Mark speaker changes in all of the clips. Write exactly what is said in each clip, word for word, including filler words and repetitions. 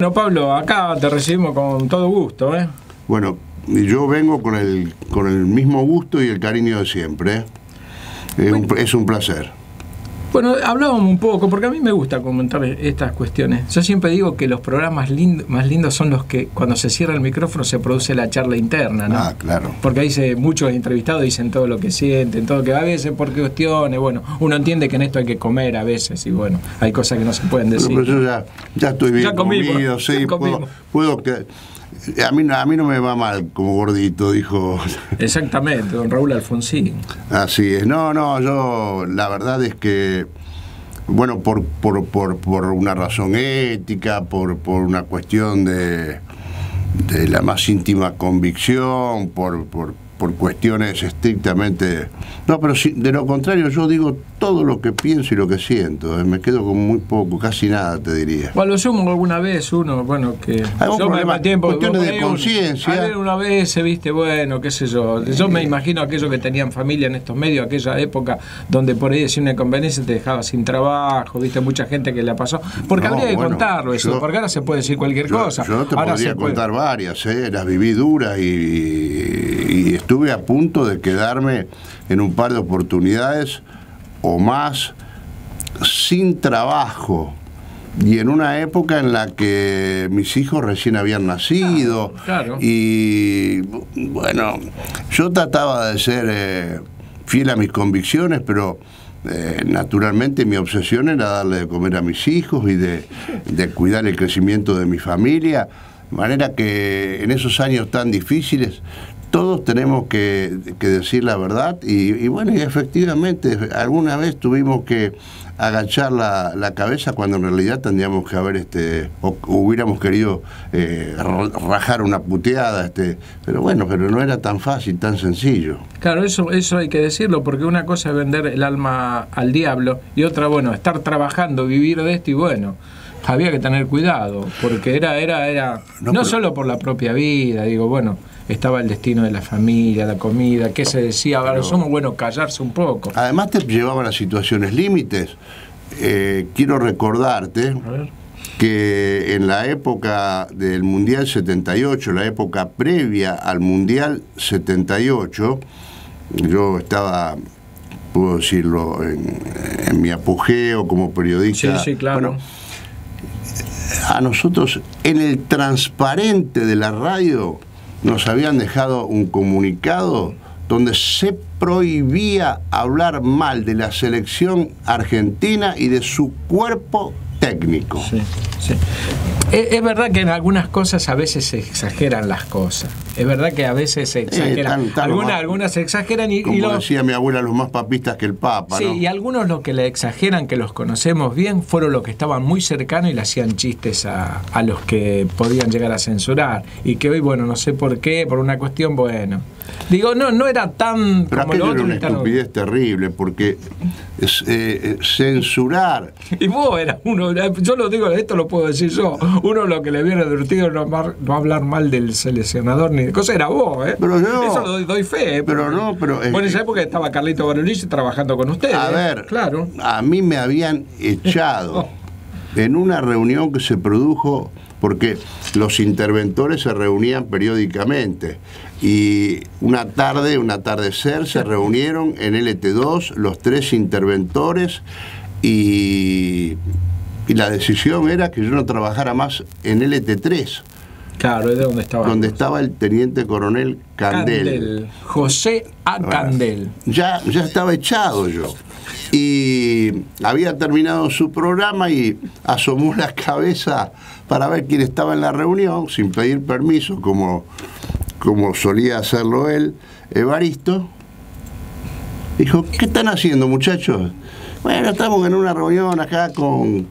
Speaker 1: Bueno, Pablo, acá te recibimos con todo gusto, ¿eh?
Speaker 2: Bueno, yo vengo con el, con el mismo gusto y el cariño de siempre, ¿eh? Es, un, es un placer.
Speaker 1: Bueno, hablábamos un poco, porque a mí me gusta comentar estas cuestiones. Yo siempre digo que los programas lindo, más lindos son los que cuando se cierra el micrófono se produce la charla interna, ¿no?
Speaker 2: Ah, claro.
Speaker 1: Porque ahí se, muchos entrevistados dicen todo lo que sienten, todo que a veces por cuestiones, bueno, uno entiende que en esto hay que comer a veces y bueno, hay cosas que no se pueden decir.
Speaker 2: Pero, pero yo ya, ya estoy bien
Speaker 1: ya comimos,
Speaker 2: comido, sí,
Speaker 1: ya
Speaker 2: puedo, puedo que... A mí, a mí no me va mal como gordito, dijo.
Speaker 1: Exactamente, don Raúl Alfonsín.
Speaker 2: Así es. No, no, yo la verdad es que, bueno, por, por, por, por una razón ética, por, por una cuestión de, de la más íntima convicción, por, por, por cuestiones estrictamente... No, pero si, de lo contrario, yo digo todo lo que pienso y lo que siento. ¿eh? Me quedo con muy poco, casi nada, te diría.
Speaker 1: O a lo sumo alguna vez uno, bueno, que...
Speaker 2: Yo me da tiempo, cuestiones de conciencia.
Speaker 1: A ver, una vez se viste, bueno, qué sé yo. Yo me imagino aquellos que tenían familia en estos medios, aquella época donde por ahí decía una inconveniencia te dejaba sin trabajo, viste, mucha gente que la pasó. Porque no, habría que bueno, contarlo eso, yo, porque ahora se puede decir cualquier
Speaker 2: yo,
Speaker 1: cosa.
Speaker 2: Yo te
Speaker 1: ahora
Speaker 2: podría contar puede... varias, ¿eh? Las viví duras y, y estuve a punto de quedarme en un par de oportunidades o más sin trabajo y en una época en la que mis hijos recién habían nacido.
Speaker 1: Claro, claro.
Speaker 2: Y bueno, yo trataba de ser eh, fiel a mis convicciones, pero eh, naturalmente mi obsesión era darle de comer a mis hijos y de, de cuidar el crecimiento de mi familia, de manera que en esos años tan difíciles todos tenemos que, que decir la verdad y, y bueno, y efectivamente alguna vez tuvimos que agachar la, la cabeza cuando en realidad tendríamos que haber, este, o hubiéramos querido eh, rajar una puteada, este, pero bueno, pero no era tan fácil, tan sencillo.
Speaker 1: Claro, eso, eso hay que decirlo, porque una cosa es vender el alma al diablo y otra, bueno, estar trabajando, vivir de esto y bueno, había que tener cuidado, porque era, era, era, no, no pero... solo por la propia vida, digo, bueno, estaba el destino de la familia, la comida, qué se decía, ahora pero, somos bueno callarse un poco.
Speaker 2: Además te llevaban a situaciones límites. Eh, quiero recordarte que en la época del Mundial setenta y ocho, la época previa al Mundial setenta y ocho, yo estaba, puedo decirlo, en, en mi apogeo como periodista.
Speaker 1: Sí, sí, claro.
Speaker 2: Bueno, a nosotros en el transparente de la radio nos habían dejado un comunicado donde se prohibía hablar mal de la selección argentina y de su cuerpo técnico.
Speaker 1: Sí, sí. Es, es verdad que en algunas cosas a veces se exageran las cosas. Es verdad que a veces se exageran. Eh, tan, tan algunas, más, algunas se exageran y...
Speaker 2: Como
Speaker 1: y lo,
Speaker 2: decía mi abuela, los más papistas que el Papa,
Speaker 1: sí,
Speaker 2: ¿no?
Speaker 1: Y algunos los que le exageran, que los conocemos bien, fueron los que estaban muy cercanos y le hacían chistes a, a los que podían llegar a censurar. Y que hoy, bueno, no sé por qué, por una cuestión, bueno... Digo, no, no era tan...
Speaker 2: Pero
Speaker 1: como
Speaker 2: aquello
Speaker 1: lo otro,
Speaker 2: era una estupidez tan... terrible, porque es, eh, censurar...
Speaker 1: Y vos eras uno, yo lo digo, esto lo puedo decir yo, uno lo que le viene divertido no, no hablar mal del seleccionador ni de cosas, era vos, ¿eh?
Speaker 2: Pero yo,
Speaker 1: eso lo doy, doy fe, ¿eh?
Speaker 2: Pero no, pero...
Speaker 1: Bueno, en esa época estaba Carlito Barulich trabajando con ustedes.
Speaker 2: A ver,
Speaker 1: claro.
Speaker 2: A mí me habían echado en una reunión que se produjo... porque los interventores se reunían periódicamente y una tarde, un atardecer, se reunieron en L T dos los tres interventores y, y la decisión era que yo no trabajara más en L T tres.
Speaker 1: Claro, es de donde estaba.
Speaker 2: Donde estaba el teniente coronel Candel.
Speaker 1: Candel. José A. Candel.
Speaker 2: Ya, ya estaba echado yo. Y había terminado su programa y asomó la cabeza para ver quién estaba en la reunión, sin pedir permiso, como, como solía hacerlo él, Evaristo. Dijo, ¿qué están haciendo, muchachos? Bueno, estamos en una reunión acá con...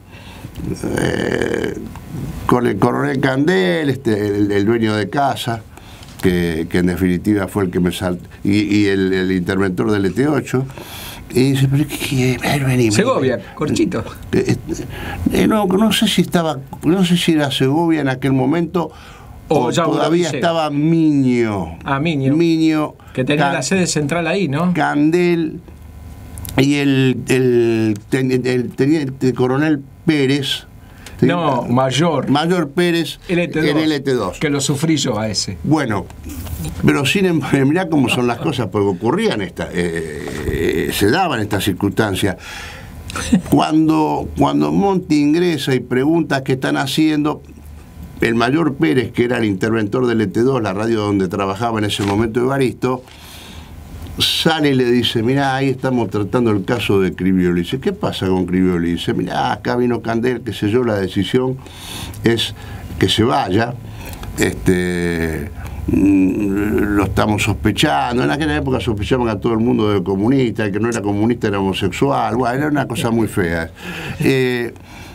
Speaker 2: Eh, con el coronel Candel, este, el, el dueño de casa, que, que en definitiva fue el que me saltó, y, y el, el interventor del L T ocho, y dice, pero ¿qué? Vení, vení,
Speaker 1: Segovia, vení. Corchito.
Speaker 2: Eh, eh, no, no sé si estaba, no sé si era Segovia en aquel momento, o, o todavía estaba Miño.
Speaker 1: Ah, Miño.
Speaker 2: Miño.
Speaker 1: Que tenía
Speaker 2: Can,
Speaker 1: la sede central ahí, ¿no?
Speaker 2: Candel, y el, el, el, el teniente coronel Pérez,
Speaker 1: No, Mayor.
Speaker 2: Mayor Pérez
Speaker 1: L T dos,
Speaker 2: en L T dos.
Speaker 1: Que lo sufrí yo a ese.
Speaker 2: Bueno, pero sin embargo, mirá cómo son las cosas, porque ocurrían estas, eh, se daban estas circunstancias. Cuando, cuando Monti ingresa y pregunta qué están haciendo, el Mayor Pérez, que era el interventor del L T dos, la radio donde trabajaba en ese momento Evaristo, sale y le dice, mirá, ahí estamos tratando el caso de Crivioli. Dice, ¿qué pasa con Crivioli? Dice, mirá, acá vino Candel, qué sé yo, la decisión es que se vaya, este, lo estamos sospechando. En aquella época sospechaban a todo el mundo de comunista, el que no era comunista era homosexual, bueno, era una cosa muy fea. Eh,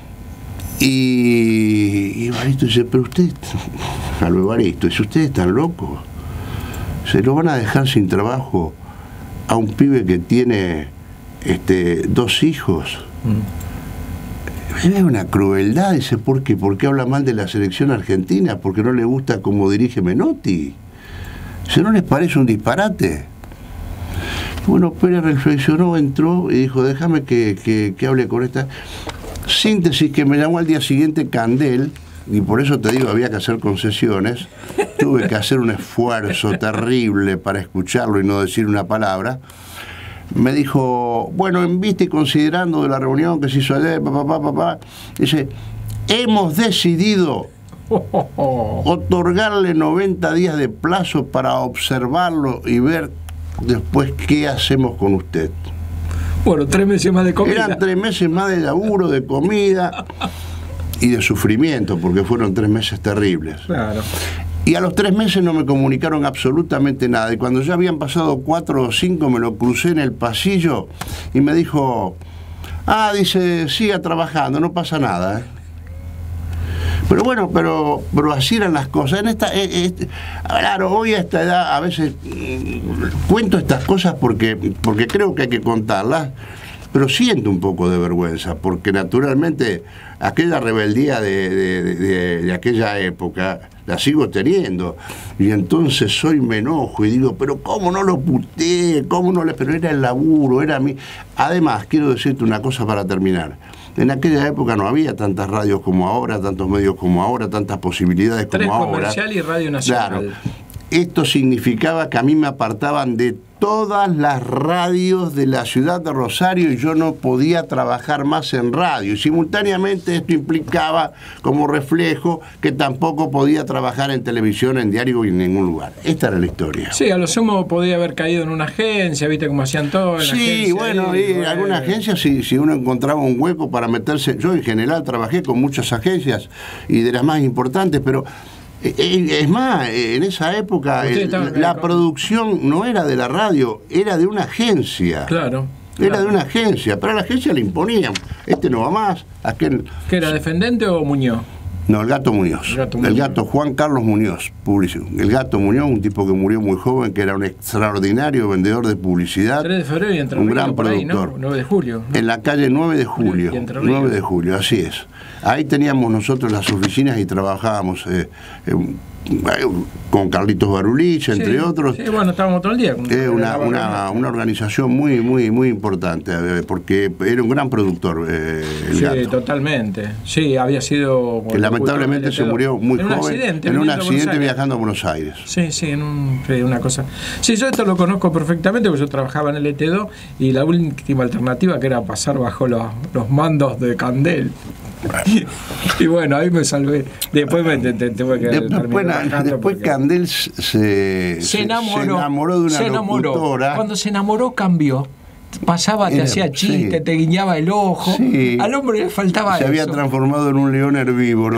Speaker 2: y, y Evaristo dice, pero usted, a lo Evaristo, dice, ¿ustedes están locos? Se lo van a dejar sin trabajo a un pibe que tiene este, dos hijos. Mm. Es una crueldad. Dice, ¿por qué? ¿Por qué habla mal de la selección argentina? ¿Porque no le gusta cómo dirige Menotti? ¿Se no les parece un disparate? Bueno, Pérez reflexionó, entró y dijo, déjame que, que, que hable con esta síntesis, que me llamó al día siguiente Candel, y por eso te digo, había que hacer concesiones. Tuve que hacer un esfuerzo terrible para escucharlo y no decir una palabra. Me dijo, bueno, en vista y considerando de la reunión que se hizo ayer, papá, papá, papá, dice, hemos decidido otorgarle noventa días de plazo para observarlo y ver después qué hacemos con usted.
Speaker 1: Bueno, tres meses más de comida.
Speaker 2: Eran tres meses más de laburo, de comida y de sufrimiento, porque fueron tres meses terribles.
Speaker 1: Claro.
Speaker 2: Y a los tres meses no me comunicaron absolutamente nada. Y cuando ya habían pasado cuatro o cinco, me lo crucé en el pasillo y me dijo, ah, dice, siga trabajando, no pasa nada. ¿eh? Pero bueno, pero, pero así eran las cosas. En esta, este, claro, hoy a esta edad a veces mmm, cuento estas cosas porque, porque creo que hay que contarlas, pero siento un poco de vergüenza, porque naturalmente aquella rebeldía de, de, de, de aquella época la sigo teniendo, y entonces hoy me enojo y digo, pero cómo no lo puteé, cómo no le, pero era el laburo, era mi. Además, quiero decirte una cosa para terminar. En aquella época no había tantas radios como ahora, tantos medios como ahora, tantas posibilidades como
Speaker 1: Tres
Speaker 2: ahora.
Speaker 1: Comercial y Radio Nacional.
Speaker 2: Claro. Esto significaba que a mí me apartaban de todas las radios de la ciudad de Rosario y yo no podía trabajar más en radio. Y simultáneamente esto implicaba como reflejo que tampoco podía trabajar en televisión, en diario y en ningún lugar. Esta era la historia.
Speaker 1: Sí, a lo sumo podía haber caído en una agencia, viste cómo hacían todo. En
Speaker 2: sí,
Speaker 1: agencia,
Speaker 2: bueno,
Speaker 1: y,
Speaker 2: y
Speaker 1: bueno.
Speaker 2: alguna agencia, si, si uno encontraba un hueco para meterse. Yo en general trabajé con muchas agencias y de las más importantes, pero es más, en esa época el, la con... producción no era de la radio, era de una agencia.
Speaker 1: Claro.
Speaker 2: Era
Speaker 1: claro.
Speaker 2: de una agencia, pero a la agencia le imponían, este no va más, aquel...
Speaker 1: ¿Qué era, Defendente o Muñoz?
Speaker 2: No, el Gato Muñoz. El gato, Muñoz. El gato Juan Carlos Muñoz, publicidad. El Gato Muñoz, un tipo que murió muy joven, que era un extraordinario vendedor de publicidad.
Speaker 1: tres de febrero y Entre
Speaker 2: un gran productor.
Speaker 1: Ahí, ¿no? nueve de julio. ¿no?
Speaker 2: En la calle nueve de julio. nueve de julio, así es. Ahí teníamos nosotros las oficinas y trabajábamos eh, eh, con Carlitos Barulich, entre
Speaker 1: sí,
Speaker 2: otros.
Speaker 1: Sí, bueno, estábamos todo el día.
Speaker 2: Es eh, una, una, una organización muy, muy, muy importante, eh, porque era un gran productor. Eh, el
Speaker 1: sí,
Speaker 2: gato.
Speaker 1: Totalmente. Sí, había sido.
Speaker 2: Que lamentablemente se murió muy
Speaker 1: en
Speaker 2: joven.
Speaker 1: Un accidente,
Speaker 2: en un accidente viajando a Buenos Aires.
Speaker 1: Sí, sí, en un, una cosa. Sí, yo esto lo conozco perfectamente, porque yo trabajaba en el L T dos y la última alternativa que era pasar bajo los, los mandos de Candel. Y bueno, ahí me salvé. Después me tuve que
Speaker 2: Después, después porque... Candel se,
Speaker 1: se, enamoró,
Speaker 2: se enamoró de una
Speaker 1: se enamoró.
Speaker 2: locutora.
Speaker 1: Cuando se enamoró cambió. Pasaba, te Era, hacía chiste, sí. te guiñaba el ojo. Sí. Al hombre le faltaba
Speaker 2: se
Speaker 1: eso.
Speaker 2: Se había transformado en un león herbívoro.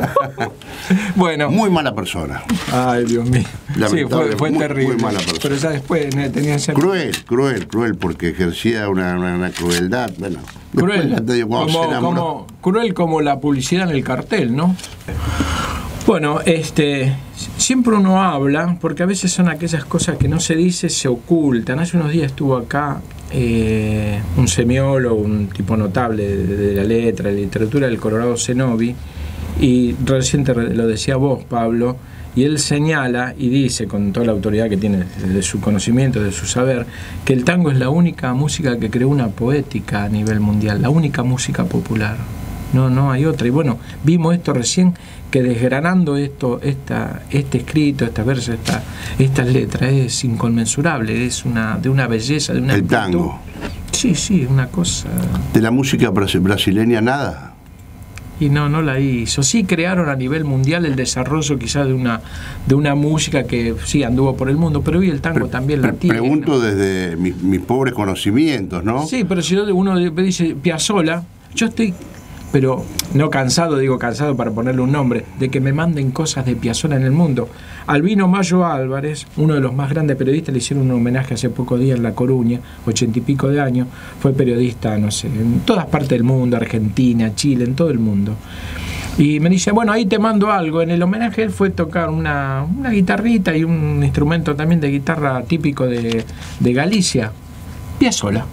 Speaker 1: Bueno.
Speaker 2: Muy mala persona.
Speaker 1: Ay, Dios mío. Sí, fue, fue
Speaker 2: muy,
Speaker 1: terrible.
Speaker 2: Muy mala persona.
Speaker 1: Pero ya después tenía ese...
Speaker 2: Cruel, cruel, cruel, porque ejercía una, una, una crueldad. Bueno,
Speaker 1: cruel, te digo, como, se como, cruel como la publicidad en el cartel, ¿no? Bueno, este, siempre uno habla, porque a veces son aquellas cosas que no se dice, se ocultan. Hace unos días estuvo acá eh, un semiólogo, un tipo notable de, de la letra, de la literatura, del Colorado Zenobi, y recién lo decía vos, Pablo, y él señala y dice, con toda la autoridad que tiene de su conocimiento, de su saber, que el tango es la única música que creó una poética a nivel mundial, la única música popular. no, no hay otra. Y bueno, vimos esto recién, que desgranando esto, esta, este escrito, estas versos, esta, estas letras, es inconmensurable, es una de una belleza, de una
Speaker 2: el
Speaker 1: amplitud.
Speaker 2: tango.
Speaker 1: Sí, sí, una cosa.
Speaker 2: De la música brasileña nada.
Speaker 1: Y no, no la hizo. Sí crearon a nivel mundial el desarrollo quizás de una de una música que sí anduvo por el mundo, pero hoy el tango pre también la tiene.
Speaker 2: Pregunto desde mis, mis pobres conocimientos, ¿no?
Speaker 1: Sí, pero si uno dice Piazzolla, yo estoy, pero no cansado, digo cansado para ponerle un nombre, de que me manden cosas de Piazzolla en el mundo. Albino Mayo Álvarez, uno de los más grandes periodistas, le hicieron un homenaje hace pocos días en La Coruña, ochenta y pico de años, fue periodista, no sé, en todas partes del mundo, Argentina, Chile, en todo el mundo. Y me dice, bueno, ahí te mando algo. En el homenaje él fue tocar una, una guitarrita y un instrumento también de guitarra típico de, de Galicia, Piazzolla.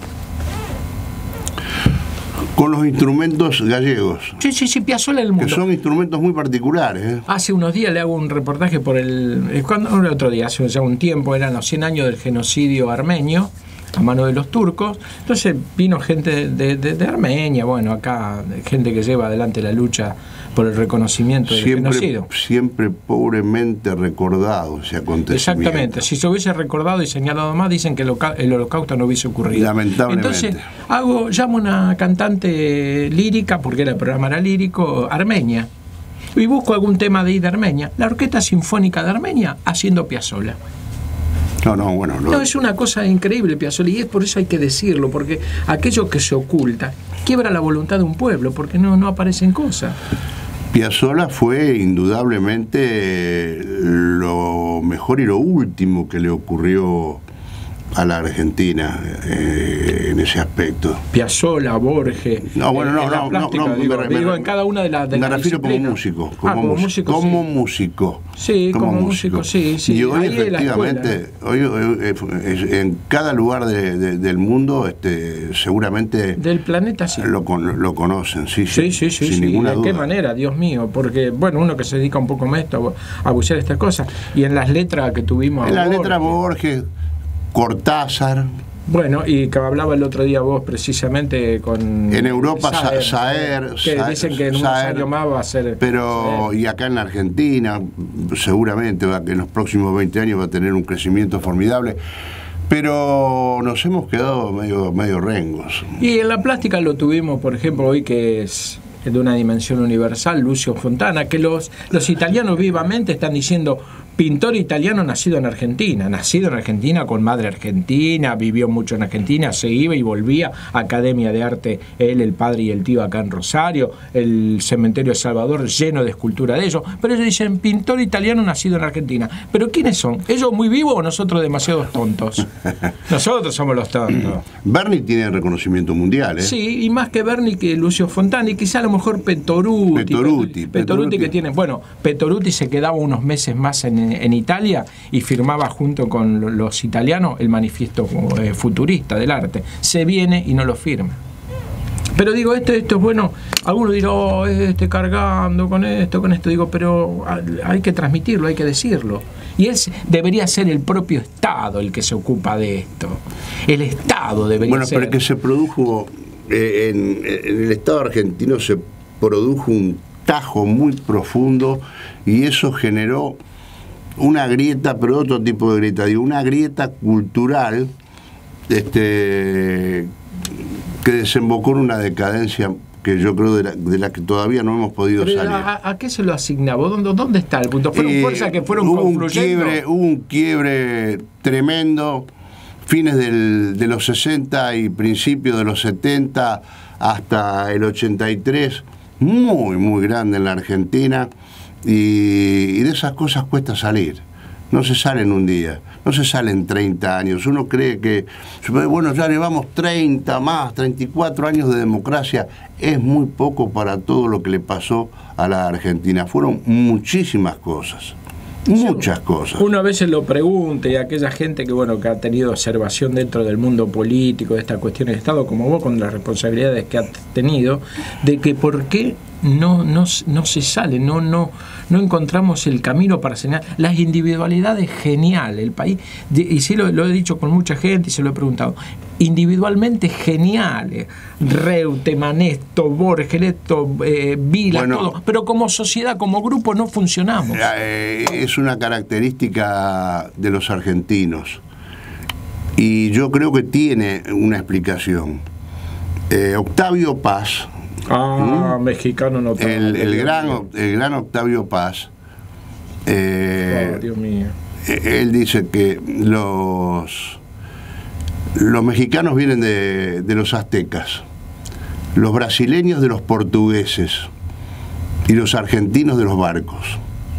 Speaker 2: Con los instrumentos gallegos.
Speaker 1: Sí, sí, sí, Piazzolla del mundo.
Speaker 2: Que son instrumentos muy particulares. ¿eh?
Speaker 1: Hace unos días le hago un reportaje por el... ¿Cuándo? El otro día, hace ya un tiempo, eran los cien años del genocidio armenio a mano de los turcos. Entonces vino gente de, de, de Armenia, bueno, acá, gente que lleva adelante la lucha por el reconocimiento del
Speaker 2: siempre,
Speaker 1: genocidio.
Speaker 2: Siempre pobremente recordado ese acontecimiento.
Speaker 1: Exactamente, si se hubiese recordado y señalado más, dicen que el, el holocausto no hubiese ocurrido.
Speaker 2: Lamentablemente.
Speaker 1: Entonces, hago, llamo a una cantante lírica, porque el programa era lírico, armenia, y busco algún tema de ahí de Armenia. La Orquesta Sinfónica de Armenia haciendo Piazzolla.
Speaker 2: No, no, bueno. Lo...
Speaker 1: No, es una cosa increíble, Piazzolla, y es por eso hay que decirlo, porque aquello que se oculta quiebra la voluntad de un pueblo, porque no, no aparecen cosas.
Speaker 2: Piazzolla fue indudablemente lo mejor y lo último que le ocurrió a la Argentina eh, en ese aspecto.
Speaker 1: Piazzolla, Borges.
Speaker 2: No, bueno, no,
Speaker 1: en la
Speaker 2: no,
Speaker 1: plástica,
Speaker 2: no, no,
Speaker 1: digo,
Speaker 2: me,
Speaker 1: digo
Speaker 2: me,
Speaker 1: en cada una de las de
Speaker 2: me
Speaker 1: la
Speaker 2: refiero
Speaker 1: disciplina.
Speaker 2: como músico, como,
Speaker 1: ah, como
Speaker 2: músico,
Speaker 1: músico,
Speaker 2: como
Speaker 1: sí.
Speaker 2: músico.
Speaker 1: Sí, como, como músico, músico, sí, sí.
Speaker 2: Y hoy
Speaker 1: ahí
Speaker 2: efectivamente, hoy, hoy, en cada lugar de, de, del mundo, este, seguramente
Speaker 1: del planeta sí.
Speaker 2: Lo, lo conocen, sí,
Speaker 1: sí, sí, sí,
Speaker 2: sin
Speaker 1: sí.
Speaker 2: ninguna
Speaker 1: ¿De
Speaker 2: duda.
Speaker 1: qué manera, Dios mío? Porque bueno, uno que se dedica un poco más a esto, a buscar estas cosas, y en las letras que tuvimos.
Speaker 2: En las letras Borges, Cortázar.
Speaker 1: Bueno, y que hablaba el otro día vos precisamente con...
Speaker 2: En Europa, Saer,
Speaker 1: Saer que Saer, dicen que en unos Saer, años más va a ser...
Speaker 2: Pero, Saer. Y acá en la Argentina, seguramente va, que en los próximos veinte años va a tener un crecimiento formidable, pero nos hemos quedado medio, medio rengos.
Speaker 1: Y en la plástica lo tuvimos, por ejemplo, hoy que es de una dimensión universal, Lucio Fontana, que los, los italianos vivamente están diciendo... Pintor italiano nacido en Argentina, nacido en Argentina con madre argentina, vivió mucho en Argentina, se iba y volvía, Academia de Arte, él, el padre y el tío acá en Rosario, el cementerio de Salvador lleno de escultura de ellos, pero ellos dicen pintor italiano nacido en Argentina. ¿Pero quiénes son? ¿Ellos muy vivos o nosotros demasiados tontos? Nosotros somos los tontos.
Speaker 2: Berni tiene reconocimiento mundial, ¿eh?
Speaker 1: Sí, y más que Berni que Lucio Fontana, y quizá a lo mejor Petoruti.
Speaker 2: Petoruti,
Speaker 1: Petoruti,
Speaker 2: Petoruti
Speaker 1: que tiene, bueno, Petoruti se quedaba unos meses más en en Italia y firmaba junto con los italianos el manifiesto eh, futurista del arte. Se viene y no lo firma. Pero digo, esto, esto es bueno, algunos dirán, oh, este cargando con esto, con esto, digo, pero hay que transmitirlo, hay que decirlo. Y él debería ser el propio Estado el que se ocupa de esto. El Estado debería
Speaker 2: bueno,
Speaker 1: ser...
Speaker 2: Bueno, pero que se produjo, eh, en, en el Estado argentino se produjo un tajo muy profundo y eso generó una grieta, pero otro tipo de grieta, digo, una grieta cultural este, que desembocó en una decadencia que yo creo de la, de la que todavía no hemos podido
Speaker 1: pero
Speaker 2: salir.
Speaker 1: ¿A, ¿A qué se lo asignaba? ¿Dónde, dónde está el punto? ¿Fueron eh, fuerzas que fueron
Speaker 2: hubo
Speaker 1: confluyendo?
Speaker 2: Un quiebre, hubo un quiebre tremendo, fines del, de los sesenta y principios de los setenta hasta el ochenta y tres, muy, muy grande en la Argentina. Y, y de esas cosas cuesta salir. No se sale en un día, no se sale en treinta años. Uno cree que, bueno, ya llevamos treinta más, treinta y cuatro años de democracia. Es muy poco para todo lo que le pasó a la Argentina. Fueron muchísimas cosas. Muchas cosas.
Speaker 1: Uno a veces lo pregunta, y aquella gente que bueno que ha tenido observación dentro del mundo político de estas cuestiones de Estado, como vos, con las responsabilidades que has tenido, de que por qué no, no, no se sale, no, no, no encontramos el camino para señalar las individualidades. Genial el país, y sí lo, lo he dicho con mucha gente y se lo he preguntado, individualmente geniales, Reutemann, esto, Borges, esto, eh, Vila, bueno, todo, pero como sociedad, como grupo no funcionamos.
Speaker 2: Eh, es una característica de los argentinos y yo creo que tiene una explicación. Eh, Octavio Paz,
Speaker 1: ah, ¿Mm? mexicano notable,
Speaker 2: el, el, gran, el gran Octavio Paz, eh,
Speaker 1: oh, Dios mío.
Speaker 2: Él dice que los, los mexicanos vienen de, de los aztecas, los brasileños de los portugueses y los argentinos de los barcos.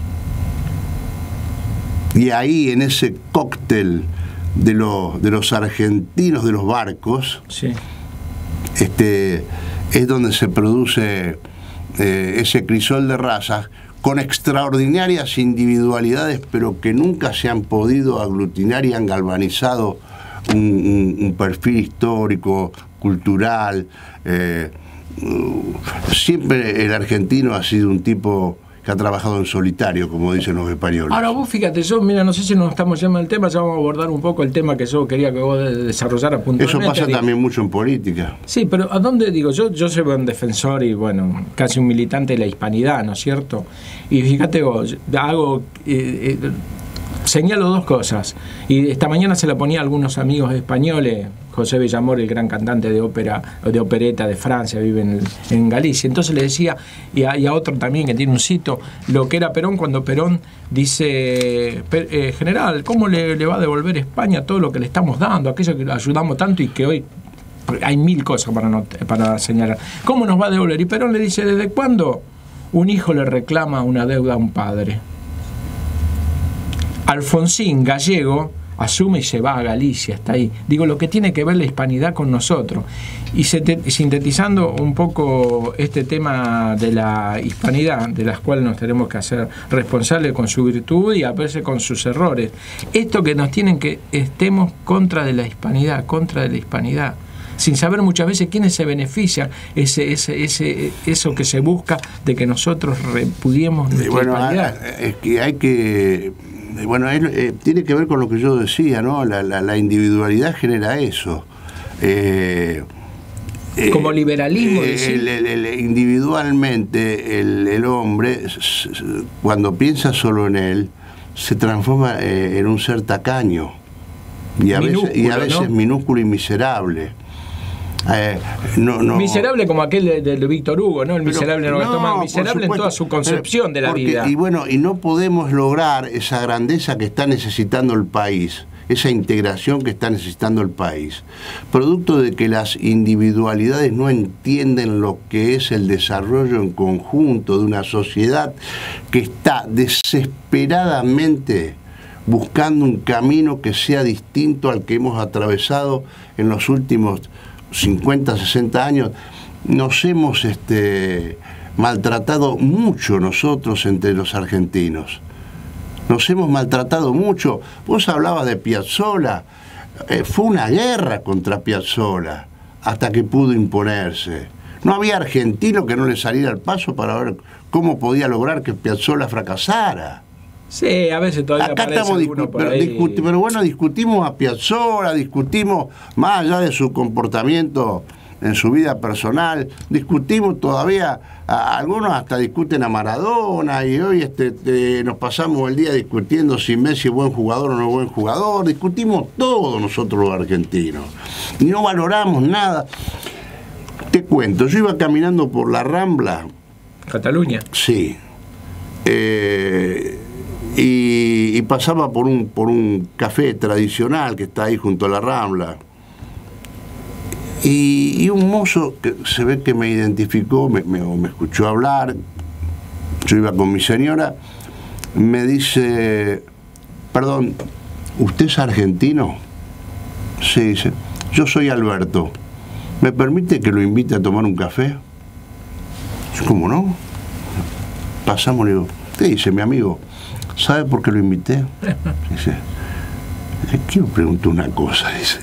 Speaker 2: Y ahí, en ese cóctel de los, de los argentinos de los barcos,
Speaker 1: sí.
Speaker 2: este, es donde se produce eh, ese crisol de razas con extraordinarias individualidades, pero que nunca se han podido aglutinar y han galvanizado un, un, un perfil histórico, cultural. Eh, siempre el argentino ha sido un tipo que ha trabajado en solitario, como dicen los españoles.
Speaker 1: Ahora vos fíjate, yo, mira, no sé si nos estamos yendo al tema, ya vamos a abordar un poco el tema que yo quería que vos desarrollaras puntualmente.
Speaker 2: Eso pasa
Speaker 1: digo.
Speaker 2: también mucho en política.
Speaker 1: Sí, pero ¿a dónde digo? Yo, yo soy un defensor y, bueno, casi un militante de la hispanidad, ¿no es cierto? Y fíjate vos, hago... Eh, eh, señalo dos cosas, y esta mañana se la ponía a algunos amigos españoles. José Villamor, el gran cantante de ópera, de opereta de Francia, vive en, en Galicia. Entonces le decía, y a, y a otro también que tiene un cito, lo que era Perón cuando Perón dice, eh, general, ¿cómo le, le va a devolver España todo lo que le estamos dando, aquello que ayudamos tanto y que hoy hay mil cosas para, no, para señalar? ¿Cómo nos va a devolver? Y Perón le dice, ¿desde cuándo un hijo le reclama una deuda a un padre? Alfonsín, gallego, asume y se va a Galicia, hasta ahí. Digo, lo que tiene que ver la hispanidad con nosotros. Y sintetizando un poco este tema de la hispanidad, de las cuales nos tenemos que hacer responsables con su virtud y a veces con sus errores. Esto que nos tienen que estemos contra de la hispanidad, contra de la hispanidad, sin saber muchas veces quiénes se benefician, ese, ese, ese, eso que se busca de que nosotros repudiemos nuestra
Speaker 2: bueno,
Speaker 1: hispanidad.
Speaker 2: Es que hay que... Bueno, es, eh, tiene que ver con lo que yo decía, ¿no? La, la, la individualidad genera eso. Eh,
Speaker 1: Como liberalismo.
Speaker 2: Eh, el, el, el, individualmente, el, el hombre, cuando piensa solo en él, se transforma eh, en un ser tacaño. Y a veces, y a veces ¿no? minúsculo y miserable. Eh, no, no.
Speaker 1: Miserable como aquel de, de, de Víctor Hugo, ¿no? El pero, miserable no, no miserable en toda su concepción de la
Speaker 2: porque,
Speaker 1: vida.
Speaker 2: Y bueno, y no podemos lograr esa grandeza que está necesitando el país, esa integración que está necesitando el país, producto de que las individualidades no entienden lo que es el desarrollo en conjunto de una sociedad que está desesperadamente buscando un camino que sea distinto al que hemos atravesado en los últimos cincuenta, sesenta años. Nos hemos este, maltratado mucho nosotros entre los argentinos. Nos hemos maltratado mucho. Vos hablabas de Piazzolla. Eh, fue una guerra contra Piazzolla hasta que pudo imponerse. No había argentino que no le saliera al paso para ver cómo podía lograr que Piazzolla fracasara.
Speaker 1: Sí, a veces todavía
Speaker 2: acá estamos discu pero, discuti pero bueno, discutimos a Piazzolla, discutimos más allá de su comportamiento en su vida personal, discutimos todavía, a, algunos hasta discuten a Maradona, y hoy este, te, nos pasamos el día discutiendo si Messi es buen jugador o no es buen jugador, discutimos todo nosotros los argentinos, y no valoramos nada. Te cuento, yo iba caminando por la Rambla.
Speaker 1: ¿Cataluña?
Speaker 2: Sí. Eh... Y, y pasaba por un, por un café tradicional que está ahí junto a la Rambla. Y, y un mozo que se ve que me identificó, me, me, me escuchó hablar, yo iba con mi señora, me dice, perdón, ¿usted es argentino? Sí, dice, yo soy Alberto. ¿Me permite que lo invite a tomar un café? ¿Cómo no? Pasamos, le digo, ¿qué dice mi amigo? ¿Sabe por qué lo invité? Dice, le quiero preguntar una cosa, dice.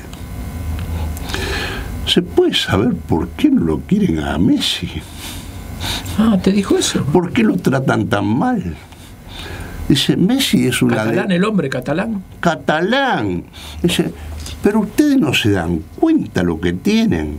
Speaker 2: ¿Se puede saber por qué no lo quieren a Messi?
Speaker 1: Ah, ¿te dijo eso?
Speaker 2: ¿Por qué lo tratan tan mal? Dice, Messi es una...
Speaker 1: ¿Catalán, de... el hombre catalán?
Speaker 2: Catalán. Dice, pero ustedes no se dan cuenta lo que tienen.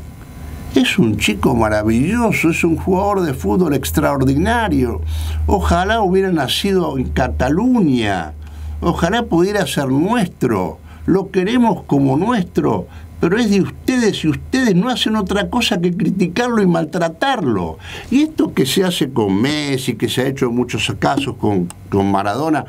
Speaker 2: Es un chico maravilloso, es un jugador de fútbol extraordinario. Ojalá hubiera nacido en Cataluña, ojalá pudiera ser nuestro, lo queremos como nuestro, pero es de ustedes y ustedes no hacen otra cosa que criticarlo y maltratarlo. Y esto que se hace con Messi, que se ha hecho en muchos casos con, con Maradona,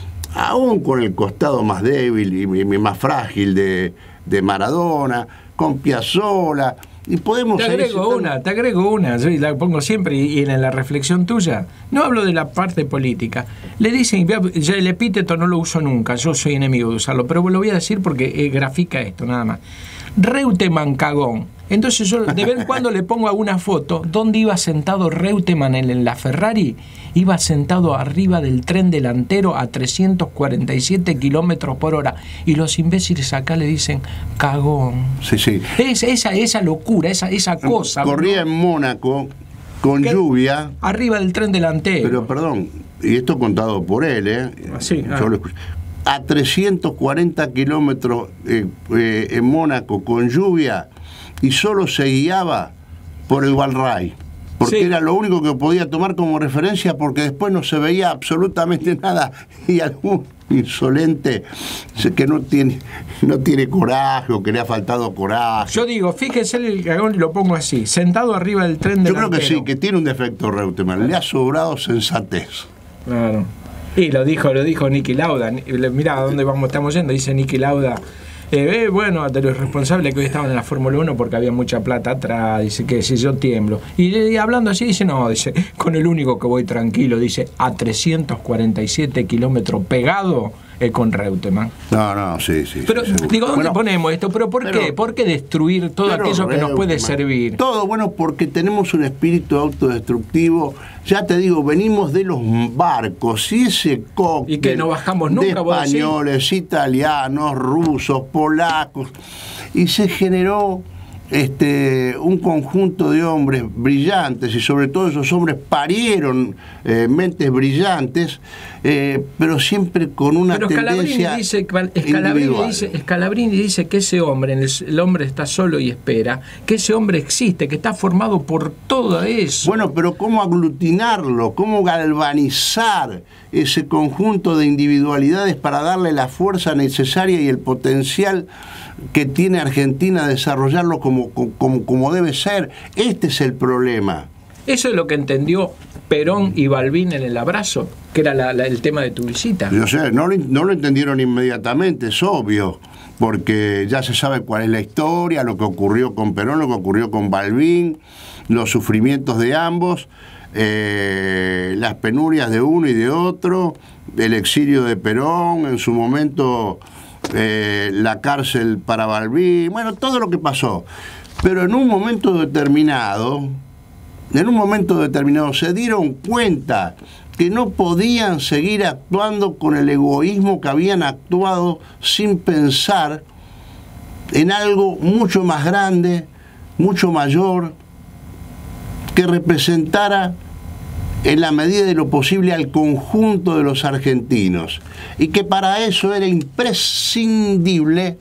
Speaker 2: aún con el costado más débil y, y más frágil de, de Maradona, con Piazzolla, y podemos...
Speaker 1: Te agrego
Speaker 2: tan...
Speaker 1: una, te agrego una, yo la pongo siempre, y, y en la reflexión tuya, no hablo de la parte política, le dicen, ya el epíteto no lo uso nunca, yo soy enemigo de usarlo, pero lo voy a decir porque eh, grafica esto, nada más. Reutemann cagón. Entonces yo de vez en cuando le pongo alguna foto donde iba sentado Reutemann en, en la Ferrari, iba sentado arriba del tren delantero a trescientos cuarenta y siete kilómetros por hora, y los imbéciles acá le dicen cagón.
Speaker 2: Sí, sí.
Speaker 1: Es, esa, esa locura, esa, esa cosa.
Speaker 2: Corría, ¿no?, en Mónaco con
Speaker 1: ¿Qué?
Speaker 2: Lluvia.
Speaker 1: Arriba del tren delantero.
Speaker 2: Pero perdón, y esto contado por él, ¿eh?
Speaker 1: Sí, ah.
Speaker 2: Yo lo escuché. A trescientos cuarenta kilómetros eh, eh, en Mónaco con Lluvia, y solo se guiaba por el Valray, porque sí, era lo único que podía tomar como referencia, porque después no se veía absolutamente nada, y algún insolente que no tiene no tiene coraje o que le ha faltado coraje.
Speaker 1: Yo digo, fíjese el cagón, y lo pongo así, sentado arriba del tren delantero.
Speaker 2: Yo creo que sí, que tiene un defecto Reutemann, le ha sobrado sensatez.
Speaker 1: Claro. Y lo dijo, lo dijo Niki Lauda. Mirá a dónde vamos, estamos yendo, dice Niki Lauda. Eh, eh, bueno, de los responsables que hoy estaban en la Fórmula uno porque había mucha plata atrás, dice que si yo tiemblo. Y, y hablando así, dice, no, dice, con el único que voy tranquilo, dice, a trescientos cuarenta y siete kilómetros pegado, es con Reutemann.
Speaker 2: No, no, sí, sí.
Speaker 1: Pero,
Speaker 2: sí,
Speaker 1: digo, ¿dónde
Speaker 2: bueno,
Speaker 1: ponemos esto? ¿Pero por
Speaker 2: pero,
Speaker 1: qué? ¿Por qué destruir todo aquello que nos puede servir?
Speaker 2: Todo, bueno, porque tenemos un espíritu autodestructivo. Ya te digo, venimos de los barcos, y ese cóctel
Speaker 1: y que no bajamos nunca,
Speaker 2: de españoles, italianos, rusos, polacos, y se generó este un conjunto de hombres brillantes, y sobre todo esos hombres parieron eh, mentes brillantes, eh, pero siempre con una
Speaker 1: pero
Speaker 2: tendencia
Speaker 1: dice, Scalabrini dice, Scalabrini dice que ese hombre, el hombre está solo y espera, que ese hombre existe, que está formado por todo eso.
Speaker 2: Bueno, pero ¿cómo aglutinarlo? ¿Cómo galvanizar ese conjunto de individualidades para darle la fuerza necesaria y el potencial que tiene Argentina, desarrollarlo como, como, como debe ser? Este es el problema.
Speaker 1: Eso es lo que entendió Perón y Balbín en el abrazo, que era la, la, el tema de tu visita.
Speaker 2: Yo sé, no lo, no lo entendieron inmediatamente, es obvio, porque ya se sabe cuál es la historia, lo que ocurrió con Perón, lo que ocurrió con Balbín, los sufrimientos de ambos, eh, las penurias de uno y de otro, el exilio de Perón, en su momento eh, la cárcel para Balbín, bueno, todo lo que pasó. Pero en un momento determinado, en un momento determinado se dieron cuenta que no podían seguir actuando con el egoísmo que habían actuado, sin pensar en algo mucho más grande, mucho mayor, que representara en la medida de lo posible al conjunto de los argentinos, y que para eso era imprescindible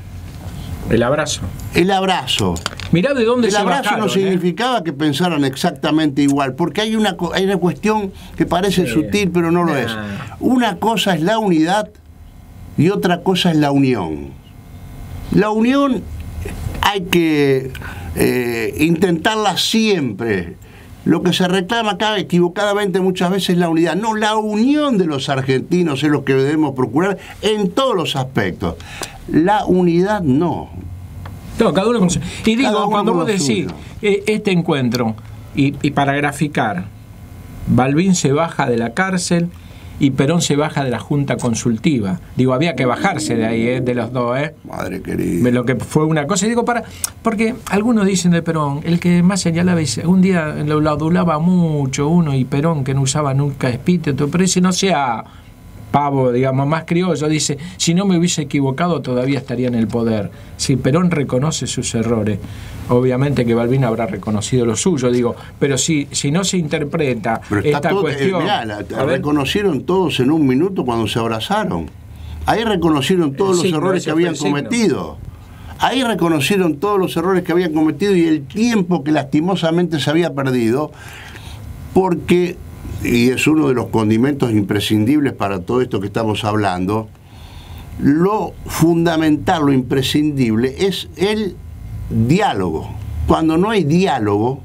Speaker 1: el abrazo.
Speaker 2: El abrazo.
Speaker 1: Mirá de dónde
Speaker 2: el
Speaker 1: se
Speaker 2: abrazo
Speaker 1: bajaron,
Speaker 2: no significaba ¿eh? que pensaran exactamente igual, porque hay una, hay una cuestión que parece sí. sutil, pero no lo nah. es. Una cosa es la unidad y otra cosa es la unión. La unión hay que eh, intentarla siempre. Lo que se reclama acá equivocadamente muchas veces es la unidad. No, la unión de los argentinos es lo que debemos procurar en todos los aspectos. La unidad no.
Speaker 1: No, cada uno con su... Y digo, cuando vos decís eh, este encuentro, y, y para graficar, Balbín se baja de la cárcel y Perón se baja de la Junta Consultiva. Digo, había que bajarse de ahí, ¿eh? De los dos, ¿eh?
Speaker 2: Madre querida.
Speaker 1: Lo que fue una cosa. Y digo, para, porque algunos dicen de Perón, el que más señalaba, dice, un día lo, lo adulaba mucho uno, y Perón, que no usaba nunca epíteto, pero dice, no sea pavo, digamos, más criollo, dice, si no me hubiese equivocado todavía estaría en el poder. Si Perón reconoce sus errores, obviamente que Balbín habrá reconocido lo suyo, digo, pero si, si no se interpreta
Speaker 2: pero está
Speaker 1: esta
Speaker 2: todo,
Speaker 1: cuestión...
Speaker 2: Eh, mirá, la, la reconocieron todos en un minuto cuando se abrazaron. Ahí reconocieron todos los errores que habían cometido. Ahí reconocieron todos los errores que habían cometido y el tiempo que lastimosamente se había perdido, porque, y es uno de los condimentos imprescindibles para todo esto que estamos hablando, lo fundamental, lo imprescindible es el diálogo. Cuando no hay diálogo,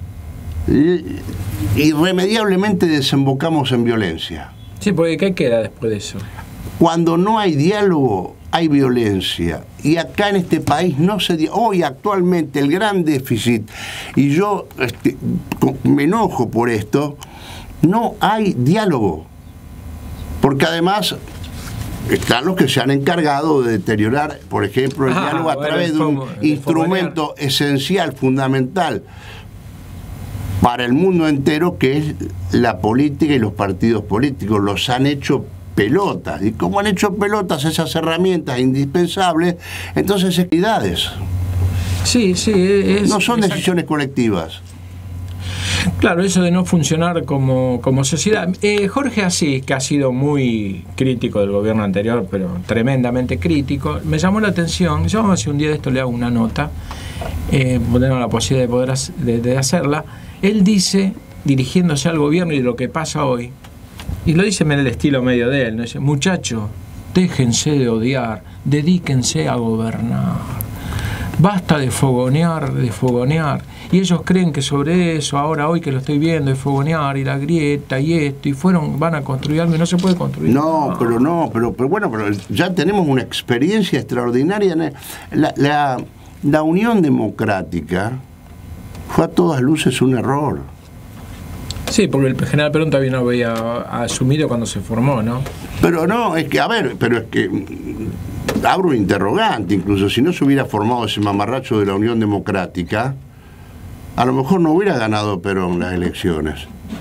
Speaker 2: irremediablemente desembocamos en violencia.
Speaker 1: Sí, porque ¿qué queda después de eso?
Speaker 2: Cuando no hay diálogo, hay violencia. Y acá en este país no se... Hoy actualmente el gran déficit, y yo este, me enojo por esto, no hay diálogo. Porque además están los que se han encargado de deteriorar, por ejemplo, el ah, diálogo a bueno, través de un de instrumento fogonear. esencial, fundamental para el mundo entero, que es la política y los partidos políticos. Los han hecho pelotas. Y como han hecho pelotas esas herramientas indispensables, entonces equidades.
Speaker 1: Sí, sí. Es,
Speaker 2: no son decisiones colectivas.
Speaker 1: Claro, eso de no funcionar como, como sociedad. Eh, Jorge Asís, que ha sido muy crítico del gobierno anterior, pero tremendamente crítico, me llamó la atención. Yo vamos a si un día de esto le hago una nota, eh, tenemos la posibilidad de poder hacer, de, de hacerla. Él dice, dirigiéndose al gobierno y de lo que pasa hoy, y lo dice en el estilo medio de él, ¿no? Dice, muchachos, déjense de odiar, dedíquense a gobernar. Basta de fogonear, de fogonear. Y ellos creen que sobre eso, ahora hoy que lo estoy viendo, es fogonear y la grieta y esto, y fueron, van a construir algo y no se puede construir.
Speaker 2: No, no. pero no, pero, pero bueno, pero ya tenemos una experiencia extraordinaria. La, la, la Unión Democrática fue a todas luces un error.
Speaker 1: Sí, porque el general Perón todavía no había asumido cuando se formó, ¿no?
Speaker 2: Pero no, es que, a ver, pero es que abro un interrogante, incluso si no se hubiera formado ese mamarracho de la Unión Democrática, a lo mejor no hubiera ganado Perón las elecciones.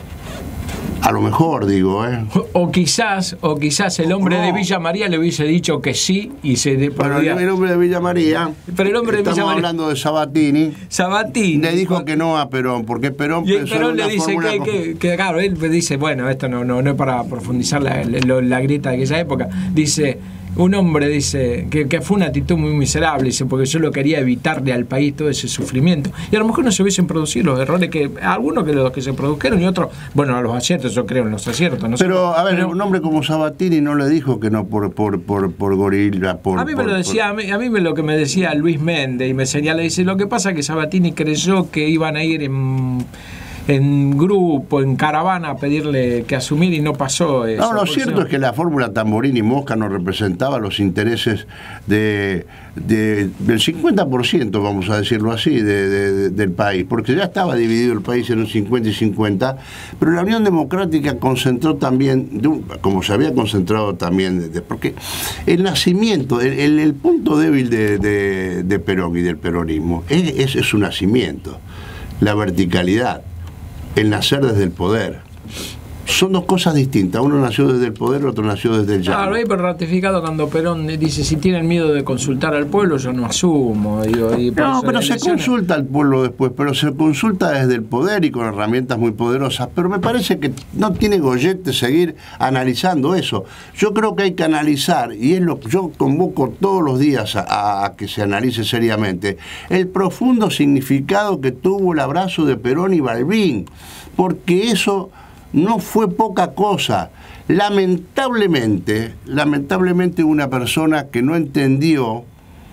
Speaker 2: A lo mejor, digo, ¿eh?
Speaker 1: O quizás, o quizás el hombre no. de Villa María le hubiese dicho que sí y se...
Speaker 2: Pero podría... el hombre de Villa María...
Speaker 1: Pero el hombre de
Speaker 2: Estamos
Speaker 1: Villa María...
Speaker 2: hablando de Sabatini.
Speaker 1: Sabatini.
Speaker 2: Le dijo con... que no a Perón, porque Perón...
Speaker 1: Y Perón le dice que, con... que, que, claro, él dice, bueno, esto no, no, no es para profundizar la, la, la grieta de aquella época. Dice... Un hombre dice que, que fue una actitud muy miserable, dice, porque yo lo quería evitarle al país todo ese sufrimiento. Y a lo mejor no se hubiesen producido los errores que algunos que los que se produjeron y otros, bueno, a los aciertos, yo creo en los aciertos. No
Speaker 2: pero,
Speaker 1: sé,
Speaker 2: a ver,
Speaker 1: pero,
Speaker 2: un hombre como Sabatini no le dijo que no por por por, por gorila, por...
Speaker 1: A mí me
Speaker 2: por,
Speaker 1: lo decía, por... a mí, a mí me lo que me decía Luis Méndez y me señala, dice, lo que pasa es que Sabatini creyó que iban a ir en... en grupo, en caravana, a pedirle que asumir y no pasó eso.
Speaker 2: No, lo cierto no. es que la fórmula Tamborini-Mosca no representaba los intereses de, de del cincuenta por ciento, vamos a decirlo así, de, de, de, del país, porque ya estaba dividido el país en un cincuenta y cincuenta, pero la Unión Democrática concentró también, de un, como se había concentrado también, de, porque el nacimiento, el, el, el punto débil de, de, de Perón y del peronismo es, es, es su nacimiento, la verticalidad, el nacer desde el poder. Son dos cosas distintas. Uno nació desde el poder, otro nació desde el llano.
Speaker 1: Claro, ahí pero ratificado cuando Perón dice, si tienen miedo de consultar al pueblo, yo no asumo. Digo, y por
Speaker 2: no, pero se elecciones... consulta al pueblo después, pero se consulta desde el poder y con herramientas muy poderosas. Pero me parece que no tiene gollete seguir analizando eso. Yo creo que hay que analizar, y es lo que yo convoco todos los días a, a que se analice seriamente, el profundo significado que tuvo el abrazo de Perón y Balbín, porque eso no fue poca cosa. Lamentablemente, lamentablemente una persona que no entendió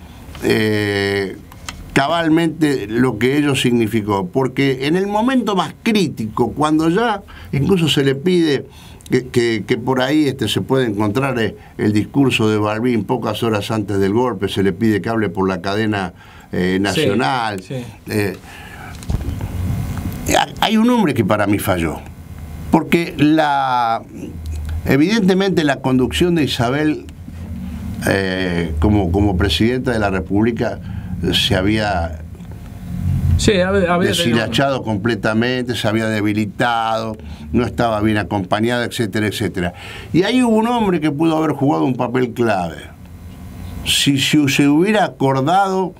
Speaker 2: eh, cabalmente lo que ello significó, porque en el momento más crítico, cuando ya incluso se le pide que, que, que por ahí este, se puede encontrar eh, el discurso de Balbín pocas horas antes del golpe, se le pide que hable por la cadena eh, nacional. Sí, sí. Eh, hay un hombre que para mí falló. Porque la evidentemente la conducción de Isabel eh, como, como presidenta de la República se había,
Speaker 1: sí, había, había
Speaker 2: deshilachado tenido... completamente, se había debilitado, no estaba bien acompañada, etcétera, etcétera. Y ahí hubo un hombre que pudo haber jugado un papel clave. Si, si se hubiera acordado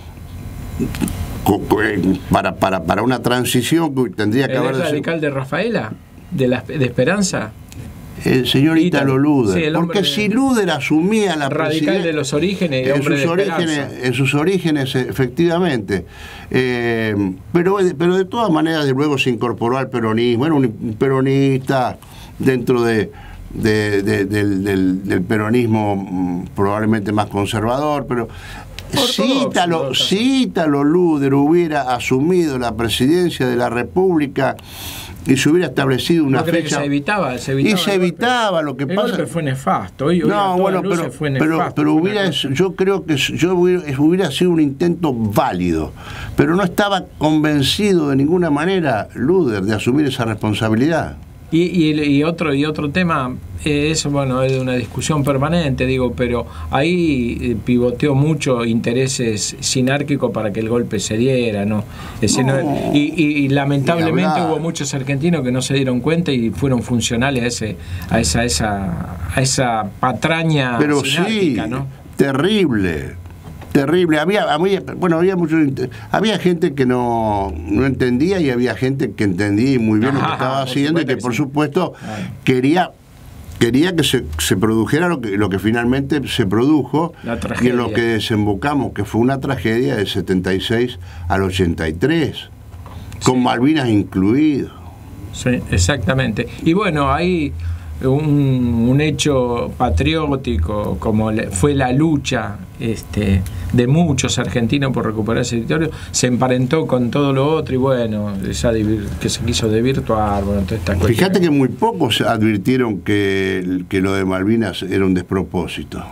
Speaker 2: para, para, para una transición que tendría que
Speaker 1: ¿El
Speaker 2: haber...
Speaker 1: radical de Rafaela? ¿De, la, de Esperanza?
Speaker 2: el señor Ítalo Luder.
Speaker 1: Sí,
Speaker 2: porque si Luder asumía la
Speaker 1: radical de los orígenes,
Speaker 2: en
Speaker 1: hombre
Speaker 2: sus
Speaker 1: de
Speaker 2: orígenes, en sus orígenes, efectivamente. Eh, pero, pero de todas maneras, de luego se incorporó al peronismo. Era un peronista dentro de, de, de, del, del, del peronismo probablemente más conservador, pero si Ítalo, si Ítalo Luder hubiera asumido la presidencia de la República y se hubiera establecido una
Speaker 1: ¿No crees
Speaker 2: fecha
Speaker 1: que se evitaba, se evitaba
Speaker 2: y se evitaba lo que
Speaker 1: el
Speaker 2: pasa
Speaker 1: golpe fue nefasto. Hoy,
Speaker 2: no
Speaker 1: hoy
Speaker 2: bueno pero
Speaker 1: fue
Speaker 2: pero,
Speaker 1: nefasto,
Speaker 2: pero hubiera yo creo que yo hubiera, hubiera sido un intento válido, pero no estaba convencido de ninguna manera Luder de asumir esa responsabilidad.
Speaker 1: Y, y, y otro y otro tema, eh, eso bueno, es una discusión permanente, digo, pero ahí eh, pivoteó mucho intereses sinárquicos para que el golpe se diera, ¿no? Ese no, no y, y, y lamentablemente hubo muchos argentinos que no se dieron cuenta y fueron funcionales a ese a esa esa a esa patraña
Speaker 2: pero
Speaker 1: sinárquica,
Speaker 2: sí,
Speaker 1: ¿no?
Speaker 2: Terrible. Terrible, había, había bueno había mucho, había gente que no, no entendía y había gente que entendía muy bien Ajá, lo que estaba haciendo y que, que por sí. supuesto Ay. quería quería que se, se produjera lo que lo que finalmente se produjo y en lo que desembocamos, que fue una tragedia del setenta y seis al ochenta y tres, con sí. Malvinas incluido.
Speaker 1: Sí, exactamente. Y bueno, ahí un, un hecho patriótico como le, fue la lucha este, de muchos argentinos por recuperar ese territorio, se emparentó con todo lo otro y bueno, esa que se quiso desvirtuar, bueno, toda esta cuestión.
Speaker 2: Fíjate que muy pocos advirtieron que, que lo de Malvinas era un despropósito.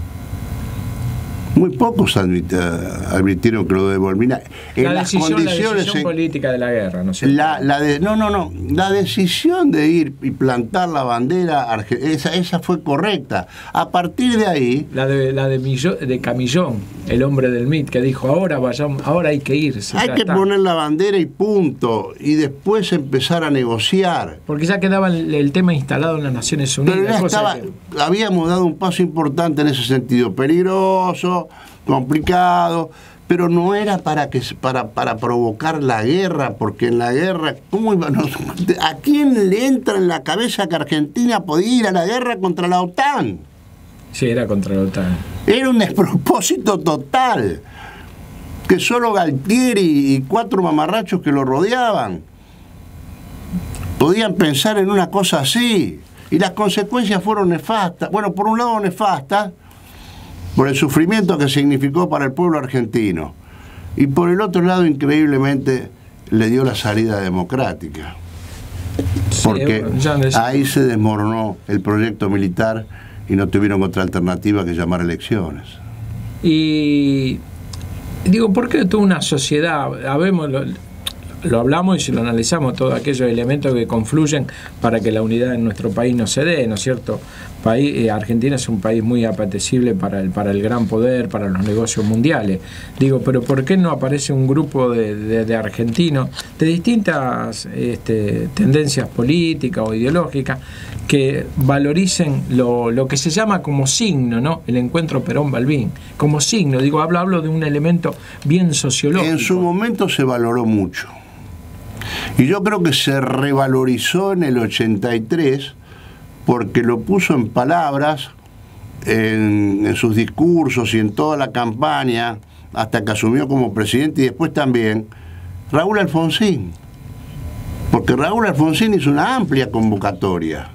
Speaker 2: Muy pocos advirtieron que lo de Malvinas en
Speaker 1: la
Speaker 2: las
Speaker 1: decisión,
Speaker 2: condiciones
Speaker 1: la decisión
Speaker 2: en,
Speaker 1: política de la guerra, ¿no es cierto?
Speaker 2: La, la de, no, no, no. La decisión de ir y plantar la bandera esa, esa fue correcta. A partir de ahí,
Speaker 1: la de la de, Millón, de Camillón, el hombre del M I T, que dijo ahora vayamos, ahora hay que irse.
Speaker 2: Hay que
Speaker 1: está.
Speaker 2: poner la bandera y punto. Y después empezar a negociar.
Speaker 1: Porque ya quedaba el, el tema instalado en las Naciones Unidas.
Speaker 2: Pero ya estaba, que... habíamos dado un paso importante en ese sentido, peligroso, complicado, pero no era para que para, para provocar la guerra, porque en la guerra, ¿cómo iba? ¿A quién le entra en la cabeza que Argentina podía ir a la guerra contra la OTAN?
Speaker 1: Sí, era contra la OTAN.
Speaker 2: Era un despropósito total, que solo Galtieri y cuatro mamarrachos que lo rodeaban podían pensar en una cosa así, y las consecuencias fueron nefastas. Bueno, por un lado nefastas, por el sufrimiento que significó para el pueblo argentino, y por el otro lado, increíblemente, le dio la salida democrática, porque sí, ahí se desmoronó el proyecto militar y no tuvieron otra alternativa que llamar elecciones.
Speaker 1: Y digo, ¿por qué toda una sociedad, habemos lo, lo hablamos y si lo analizamos, todos aquellos elementos que confluyen para que la unidad en nuestro país no se dé, ¿no es cierto? País, eh, Argentina es un país muy apetecible para el, para el gran poder, para los negocios mundiales. Digo, pero ¿por qué no aparece un grupo de, de, de argentinos de distintas este, tendencias políticas o ideológicas que valoricen lo, lo que se llama como signo, ¿no? El encuentro Perón-Balbín, como signo, digo, hablo, hablo de un elemento bien sociológico.
Speaker 2: En su momento se valoró mucho. Y yo creo que se revalorizó en el ochenta y tres porque lo puso en palabras en, en sus discursos y en toda la campaña, hasta que asumió como presidente, y después también Raúl Alfonsín. Porque Raúl Alfonsín hizo una amplia convocatoria.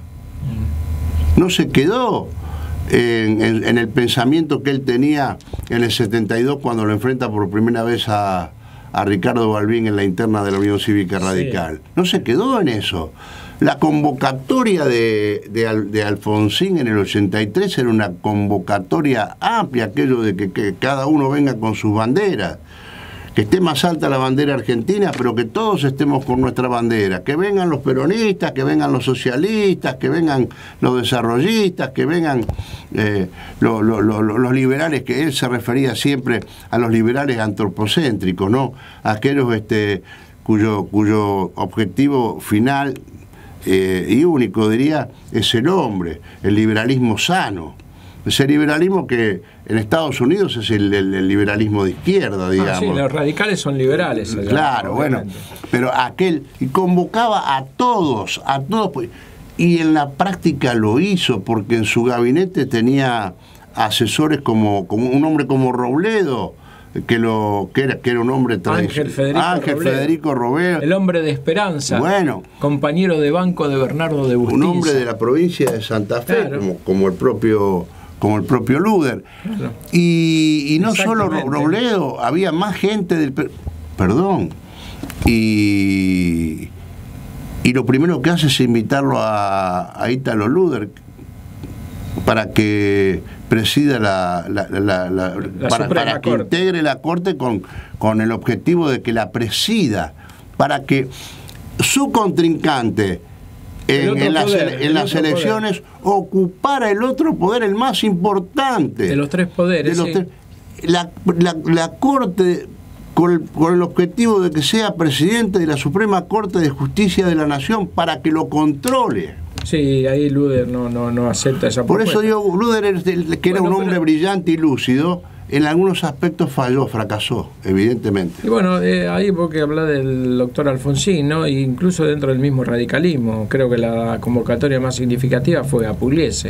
Speaker 2: No se quedó en, en, en el pensamiento que él tenía en el setenta y dos cuando lo enfrenta por primera vez a, a Ricardo Balbín en la interna de la Unión Cívica Radical. Sí. No se quedó en eso. La convocatoria de, de, de Alfonsín en el ochenta y tres era una convocatoria amplia, aquello de que, que cada uno venga con sus banderas, que esté más alta la bandera argentina, pero que todos estemos con nuestra bandera, que vengan los peronistas, que vengan los socialistas, que vengan los desarrollistas, que vengan eh, lo, lo, lo, los liberales, que él se refería siempre a los liberales antropocéntricos, ¿no? Aquellos este, cuyo, cuyo objetivo final Eh, y único, diría, es el hombre, el liberalismo sano. Ese liberalismo que en Estados Unidos es el, el, el liberalismo de izquierda, digamos. Ah,
Speaker 1: sí, los radicales son liberales. Allá,
Speaker 2: claro, obviamente. Bueno, pero aquel, y convocaba a todos, a todos, y en la práctica lo hizo, porque en su gabinete tenía asesores como, como un hombre como Robledo, que lo que era, que era un hombre
Speaker 1: Ángel Federico
Speaker 2: Ángel
Speaker 1: Robledo.
Speaker 2: Federico Robledo.
Speaker 1: El hombre de esperanza.
Speaker 2: Bueno.
Speaker 1: Compañero de banco de Bernardo de Bustinza.
Speaker 2: Un hombre de la provincia de Santa Fe,
Speaker 1: claro.
Speaker 2: como, como el propio como el propio Luder.
Speaker 1: Claro.
Speaker 2: Y, y no solo Robledo, había más gente del... Perdón. Y, y lo primero que hace es invitarlo a, a Ítalo Luder para que presida la, la, la, la,
Speaker 1: la
Speaker 2: para, para que
Speaker 1: Corte.
Speaker 2: integre la Corte con, con el objetivo de que la presida, para que su contrincante en, en las, poder, en las elecciones poder. ocupara el otro poder, el más importante
Speaker 1: de los tres poderes.
Speaker 2: De los
Speaker 1: sí.
Speaker 2: tres, la, la, la Corte, con el, con el objetivo de que sea presidente de la Suprema Corte de Justicia de la Nación, para que lo controle.
Speaker 1: Sí, ahí Luder no, no, no acepta esa
Speaker 2: Por
Speaker 1: propuesta.
Speaker 2: eso digo, Luder, que era bueno, un hombre pero... brillante y lúcido, en algunos aspectos falló, fracasó, evidentemente.
Speaker 1: Y bueno, eh, ahí porque habla del doctor Alfonsín, ¿no? E incluso dentro del mismo radicalismo, creo que la convocatoria más significativa fue a Pugliese.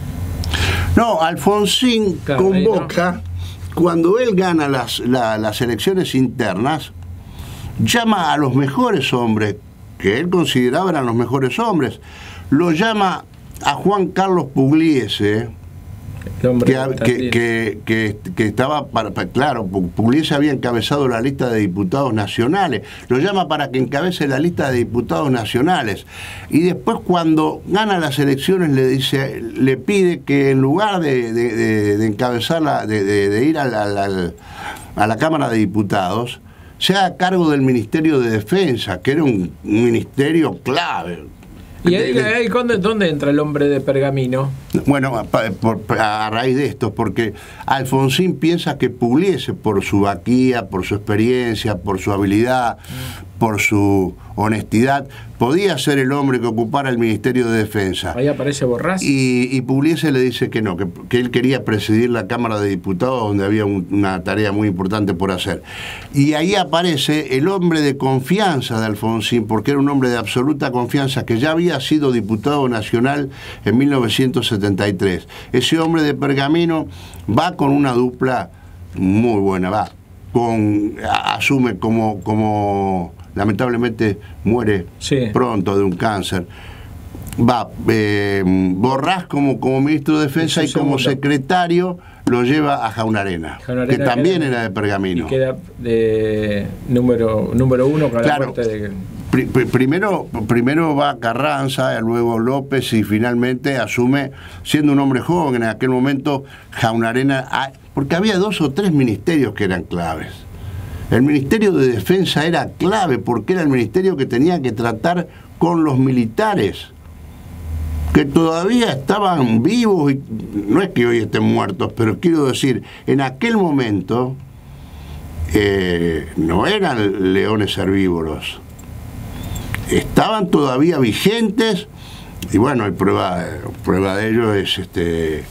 Speaker 2: No, Alfonsín claro, convoca, no. cuando él gana las, la, las elecciones internas, llama a los mejores hombres, que él consideraba eran los mejores hombres, lo llama a Juan Carlos Pugliese, que, que, que, que, que estaba, para, para, claro, Pugliese había encabezado la lista de diputados nacionales, lo llama para que encabece la lista de diputados nacionales, y después cuando gana las elecciones le dice, le pide que en lugar de, de, de, de encabezar, la, de, de, de ir a la, a la Cámara de Diputados, se haga cargo del Ministerio de Defensa, que era un, un ministerio clave.
Speaker 1: ¿Y ahí, ahí dónde, dónde entra el hombre de Pergamino?
Speaker 2: Bueno, a, por, a raíz de esto, porque Alfonsín piensa que Pugliese, por su vaquía, por su experiencia, por su habilidad, mm. por su honestidad, podía ser el hombre que ocupara el Ministerio de Defensa.
Speaker 1: Ahí aparece Borrás.
Speaker 2: Y, y Pugliese le dice que no, que, que él quería presidir la Cámara de Diputados, donde había un, una tarea muy importante por hacer. Y ahí aparece el hombre de confianza de Alfonsín, porque era un hombre de absoluta confianza, que ya había sido diputado nacional en mil novecientos setenta y tres. Ese hombre de Pergamino va con una dupla muy buena, va, con, asume como... como lamentablemente muere sí. pronto de un cáncer. Va, eh, Borrás como, como ministro de Defensa y como secretario lo lleva a Jaunarena, Jaunarena que también queda, era de Pergamino.
Speaker 1: Y queda de número, número uno con
Speaker 2: claro,
Speaker 1: la muerte de...
Speaker 2: Pr pr primero, primero va Carranza, luego López y finalmente asume, siendo un hombre joven en aquel momento, Jaunarena, porque había dos o tres ministerios que eran claves. El Ministerio de Defensa era clave porque era el ministerio que tenía que tratar con los militares, que todavía estaban vivos, y no es que hoy estén muertos, pero quiero decir, en aquel momento eh, no eran leones herbívoros, estaban todavía vigentes, y bueno, hay prueba, prueba de ello es este...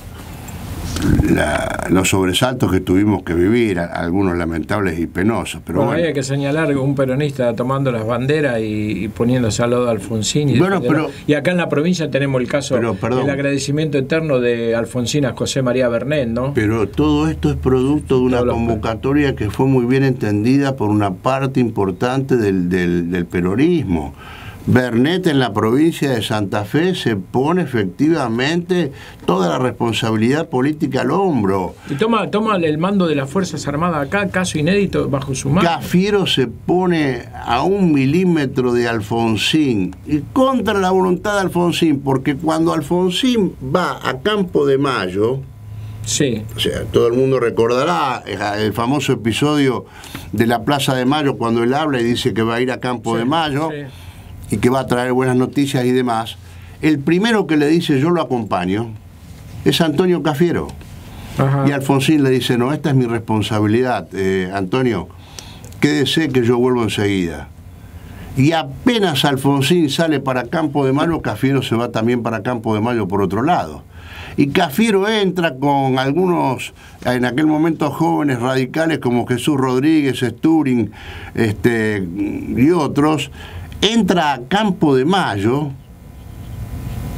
Speaker 2: La, los sobresaltos que tuvimos que vivir, algunos lamentables y penosos. Pero
Speaker 1: bueno,
Speaker 2: bueno.
Speaker 1: Hay que señalar un peronista tomando las banderas y, y poniéndose al lado de Alfonsín. Y,
Speaker 2: bueno, pero,
Speaker 1: y acá en la provincia tenemos el caso
Speaker 2: pero,
Speaker 1: del agradecimiento eterno de Alfonsín a José María Bernet, ¿no?
Speaker 2: Pero todo esto es producto de una Todos convocatoria que fue muy bien entendida por una parte importante del, del, del peronismo. Bernet en la provincia de Santa Fe se pone efectivamente toda la responsabilidad política al hombro.
Speaker 1: Y toma, toma el mando de las Fuerzas Armadas acá, caso inédito, bajo su mano.
Speaker 2: Cafiero se pone a un milímetro de Alfonsín y contra la voluntad de Alfonsín, porque cuando Alfonsín va a Campo de Mayo,
Speaker 1: sí.
Speaker 2: O sea, todo el mundo recordará el famoso episodio de la Plaza de Mayo cuando él habla y dice que va a ir a Campo sí, de Mayo. Sí. Y que va a traer buenas noticias y demás, el primero que le dice yo lo acompaño es Antonio Cafiero. Ajá. Y Alfonsín le dice, no, esta es mi responsabilidad, eh, Antonio, quédese que yo vuelvo enseguida. Y apenas Alfonsín sale para Campo de Mayo, Cafiero se va también para Campo de Mayo por otro lado. Y Cafiero entra con algunos, en aquel momento jóvenes radicales como Jesús Rodríguez, Sturing este, y otros, entra a Campo de Mayo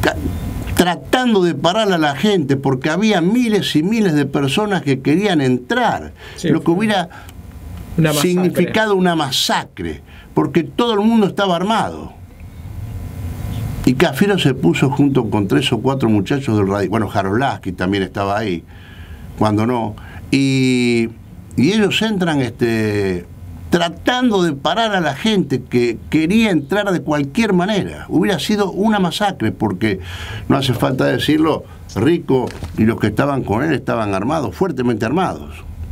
Speaker 2: tratando de parar a la gente, porque había miles y miles de personas que querían entrar, sí, lo que hubiera una significado una masacre, porque todo el mundo estaba armado. Y Cafiero se puso junto con tres o cuatro muchachos del radio, bueno, Jarolaski también estaba ahí, cuando no, y, y ellos entran este, tratando de parar a la gente que quería entrar de cualquier manera. Hubiera sido una masacre, porque no hace falta decirlo, Rico y los que estaban con él estaban armados, fuertemente armados.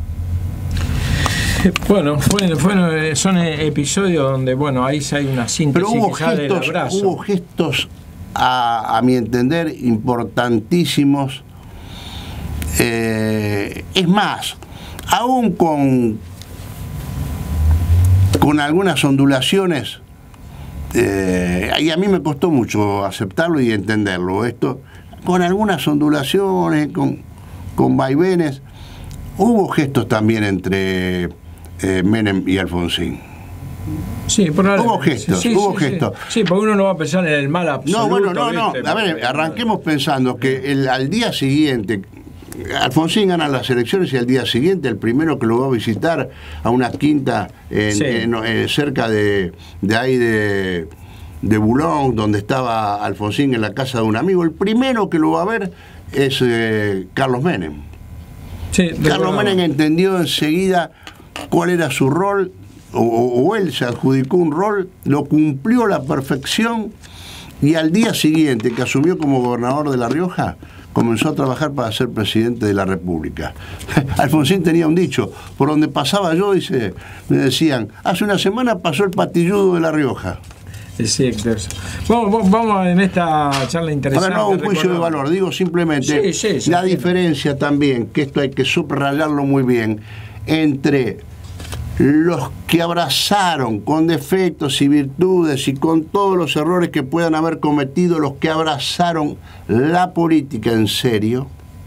Speaker 1: Bueno, fue, fue, son episodios donde, bueno, ahí sí hay una síntesis.
Speaker 2: Pero hubo gestos, hubo gestos a, a mi entender, importantísimos. Eh, es más, aún con, con algunas ondulaciones, eh, y a mí me costó mucho aceptarlo y entenderlo, esto, con algunas ondulaciones, con, con vaivenes, hubo gestos también entre eh, Menem y Alfonsín.
Speaker 1: Sí,
Speaker 2: hubo gestos, sí,
Speaker 1: hubo
Speaker 2: sí, gestos.
Speaker 1: Sí. sí, porque uno no va a pensar en el mal absoluto.
Speaker 2: No, bueno, no, no.
Speaker 1: ¿viste?
Speaker 2: A ver, arranquemos pensando que el, al día siguiente, Alfonsín gana las elecciones y al día siguiente el primero que lo va a visitar a una quinta en, sí. en, en, cerca de, de ahí de, de Boulogne, donde estaba Alfonsín en la casa de un amigo, el primero que lo va a ver es eh, Carlos Menem.
Speaker 1: Sí,
Speaker 2: Carlos Menem entendió enseguida cuál era su rol, o, o él se adjudicó un rol, lo cumplió a la perfección, y al día siguiente que asumió como gobernador de La Rioja, comenzó a trabajar para ser presidente de la República. Alfonsín tenía un dicho, por donde pasaba yo, dice, me decían, hace una semana pasó el patilludo de La Rioja.
Speaker 1: Sí, vamos, vamos en esta charla interesante.
Speaker 2: Ahora no, un juicio de valor, digo simplemente
Speaker 1: sí, sí, sí,
Speaker 2: la
Speaker 1: sí.
Speaker 2: diferencia también, que esto hay que subrayarlo muy bien, entre los que abrazaron con defectos y virtudes y con todos los errores que puedan haber cometido, los que abrazaron la política en serio,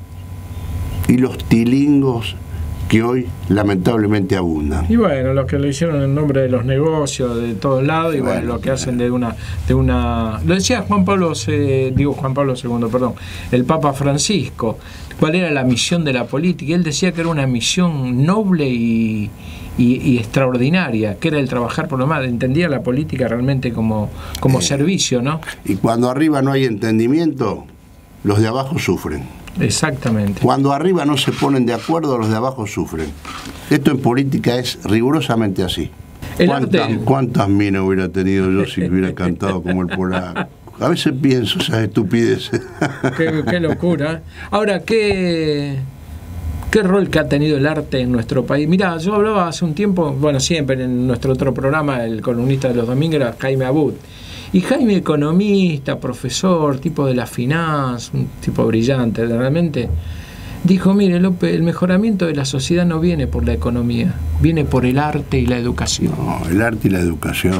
Speaker 2: y los tilingos que hoy lamentablemente abundan.
Speaker 1: Y bueno, los que lo hicieron en nombre de los negocios de todos lados, y bueno, bueno lo que hacen de una de una lo decía Juan Pablo eh, digo Juan Pablo segundo, perdón, el Papa Francisco, cuál era la misión de la política, y él decía que era una misión noble y Y, y extraordinaria, que era el trabajar por lo más, entendía la política realmente como, como eh, servicio, ¿no?
Speaker 2: Y cuando arriba no hay entendimiento, los de abajo sufren.
Speaker 1: Exactamente.
Speaker 2: Cuando arriba no se ponen de acuerdo, los de abajo sufren. Esto en política es rigurosamente así.
Speaker 1: El
Speaker 2: ¿Cuántas,
Speaker 1: arte...
Speaker 2: ¿Cuántas minas hubiera tenido yo si hubiera cantado como el polaco? A veces pienso esas estupideces.
Speaker 1: Qué, qué locura. Ahora, ¿qué... ¿Qué rol que ha tenido el arte en nuestro país? Mirá, yo hablaba hace un tiempo, bueno, siempre en nuestro otro programa, el columnista de los domingos era Jaime Abud. Y Jaime, economista, profesor, tipo de la finanza, un tipo brillante, realmente, dijo, mire, López, el mejoramiento de la sociedad no viene por la economía, viene por el arte y la educación.
Speaker 2: No, el arte y la educación.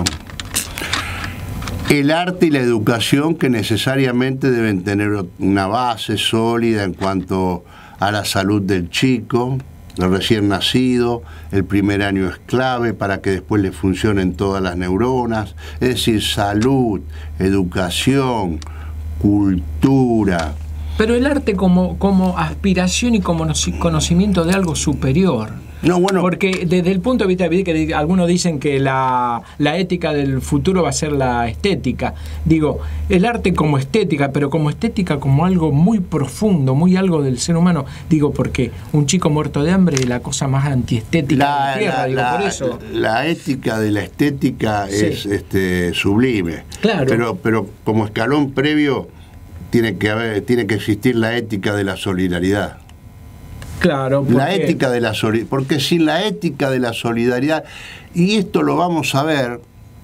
Speaker 2: El arte y la educación que necesariamente deben tener una base sólida en cuanto a la salud del chico, del recién nacido. El primer año es clave para que después le funcionen todas las neuronas, es decir, salud, educación, cultura.
Speaker 1: Pero el arte como, como aspiración y como conocimiento de algo superior.
Speaker 2: No, bueno,
Speaker 1: porque desde el punto de vista, que algunos dicen que la, la ética del futuro va a ser la estética. Digo, el arte como estética, pero como estética como algo muy profundo, muy algo del ser humano. Digo, porque un chico muerto de hambre es la cosa más antiestética
Speaker 2: la,
Speaker 1: de la tierra,
Speaker 2: la,
Speaker 1: digo,
Speaker 2: la,
Speaker 1: por eso.
Speaker 2: La ética de la estética sí. es este, sublime.
Speaker 1: Claro.
Speaker 2: Pero, pero como escalón previo tiene que haber, tiene que existir la ética de la solidaridad.
Speaker 1: Claro,
Speaker 2: porque... la ética de la solidaridad, porque sin la ética de la solidaridad, y esto lo vamos a ver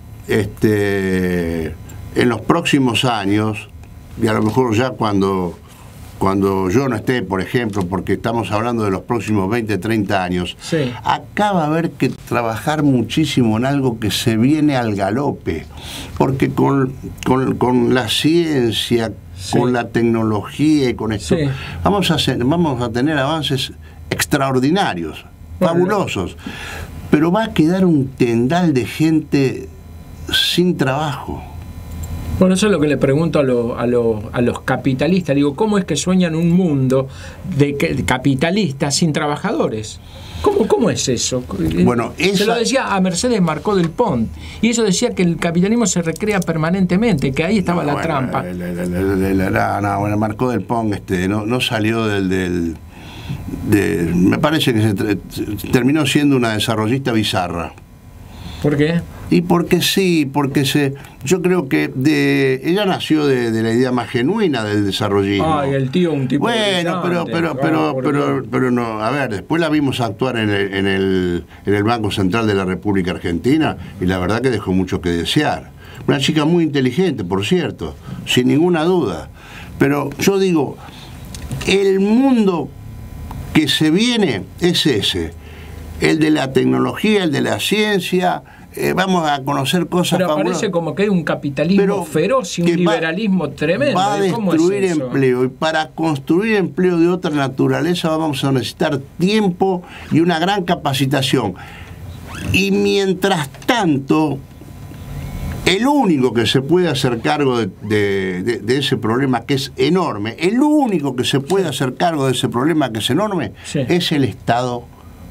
Speaker 2: este, en los próximos años, y a lo mejor ya cuando, cuando yo no esté, por ejemplo, porque estamos hablando de los próximos veinte, treinta años,
Speaker 1: sí.
Speaker 2: Acá va a haber que trabajar muchísimo en algo que se viene al galope, porque con, con, con la ciencia, sí. con la tecnología y con esto, sí. vamos, a hacer, vamos a tener avances extraordinarios, bueno, fabulosos, pero va a quedar un tendal de gente sin trabajo.
Speaker 1: Bueno, eso es lo que le pregunto a, lo, a, lo, a los capitalistas. Digo, ¿cómo es que sueñan un mundo de, de capitalistas sin trabajadores? ¿Cómo, ¿Cómo es eso?
Speaker 2: Bueno, esa...
Speaker 1: Se lo decía a Mercedes Marcó del Pont, y eso decía que el capitalismo se recrea permanentemente, que ahí estaba no, la bueno, trampa.
Speaker 2: La, la, la, la, la, no, bueno, Marcó del Pont este, no, no salió del... del de, me parece que se, terminó siendo una desarrollista bizarra.
Speaker 1: ¿Por qué?
Speaker 2: Y porque sí, porque se, yo creo que de, ella nació de, de la idea más genuina del desarrollismo.
Speaker 1: Ay, el tío un tipo
Speaker 2: bueno, pero, pero, pero, pero, pero no, a ver, después la vimos actuar en el, en el, en el Banco Central de la República Argentina y la verdad que dejó mucho que desear. Una chica muy inteligente, por cierto, sin ninguna duda. Pero yo digo, el mundo que se viene es ese. El de la tecnología, el de la ciencia, eh, vamos a conocer cosas
Speaker 1: Pero parece fabulosas. Como que hay un capitalismo Pero feroz y un liberalismo
Speaker 2: va,
Speaker 1: tremendo.
Speaker 2: Va a destruir
Speaker 1: es
Speaker 2: empleo, y para construir empleo de otra naturaleza vamos a necesitar tiempo y una gran capacitación. Y mientras tanto, el único que se puede hacer cargo de, de, de, de ese problema, que es enorme, el único que se puede hacer cargo de ese problema, que es enorme, sí. es el Estado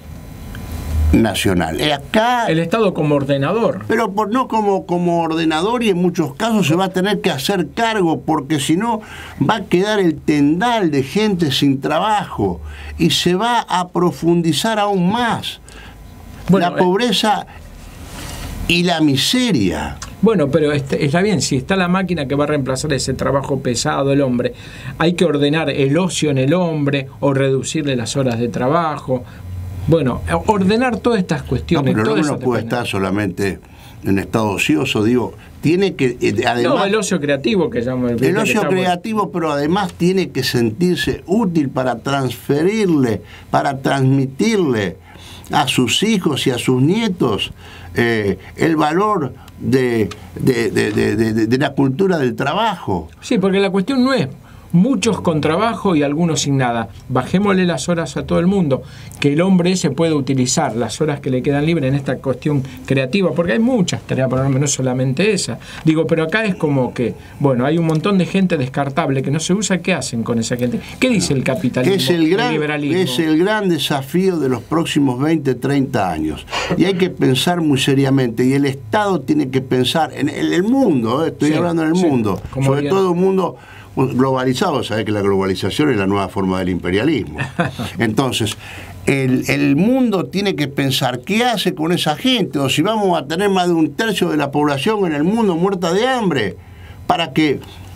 Speaker 2: nacional. Acá,
Speaker 1: el Estado como ordenador.
Speaker 2: Pero por, no como, como ordenador, y en muchos casos se va a tener que hacer cargo, porque si no va a quedar el tendal de gente sin trabajo y se va a profundizar aún más bueno, la pobreza eh, y la miseria.
Speaker 1: Bueno, pero este, está bien, si está la máquina que va a reemplazar ese trabajo pesado del hombre, hay que ordenar el ocio en el hombre o reducirle las horas de trabajo. Bueno, ordenar todas estas cuestiones.
Speaker 2: No, pero el hombre no puede estar solamente en estado ocioso, digo, tiene que, además...
Speaker 1: No, el ocio creativo que llama
Speaker 2: el... El ocio creativo, pero además tiene que sentirse útil para transferirle, para transmitirle a sus hijos y a sus nietos eh, el valor de, de, de, de, de, de la cultura del trabajo.
Speaker 1: Sí, porque la cuestión no es muchos con trabajo y algunos sin nada. Bajémosle las horas a todo el mundo, que el hombre se pueda utilizar las horas que le quedan libres en esta cuestión creativa, porque hay muchas tareas, por lo menos no solamente esa. Digo, pero acá es como que, bueno, hay un montón de gente descartable que no se usa. ¿Qué hacen con esa gente? ¿Qué dice el capitalismo?
Speaker 2: Es el gran,
Speaker 1: el liberalismo?
Speaker 2: Es el gran desafío de los próximos veinte, treinta años. Y hay que pensar muy seriamente, y el Estado tiene que pensar en el mundo, ¿eh? estoy sí, hablando en el sí, mundo, sobre bien. todo un mundo globalizado. Sabés que la globalización es la nueva forma del imperialismo. Entonces, el, el mundo tiene que pensar qué hace con esa gente, o si vamos a tener más de un tercio de la población en el mundo muerta de hambre, para que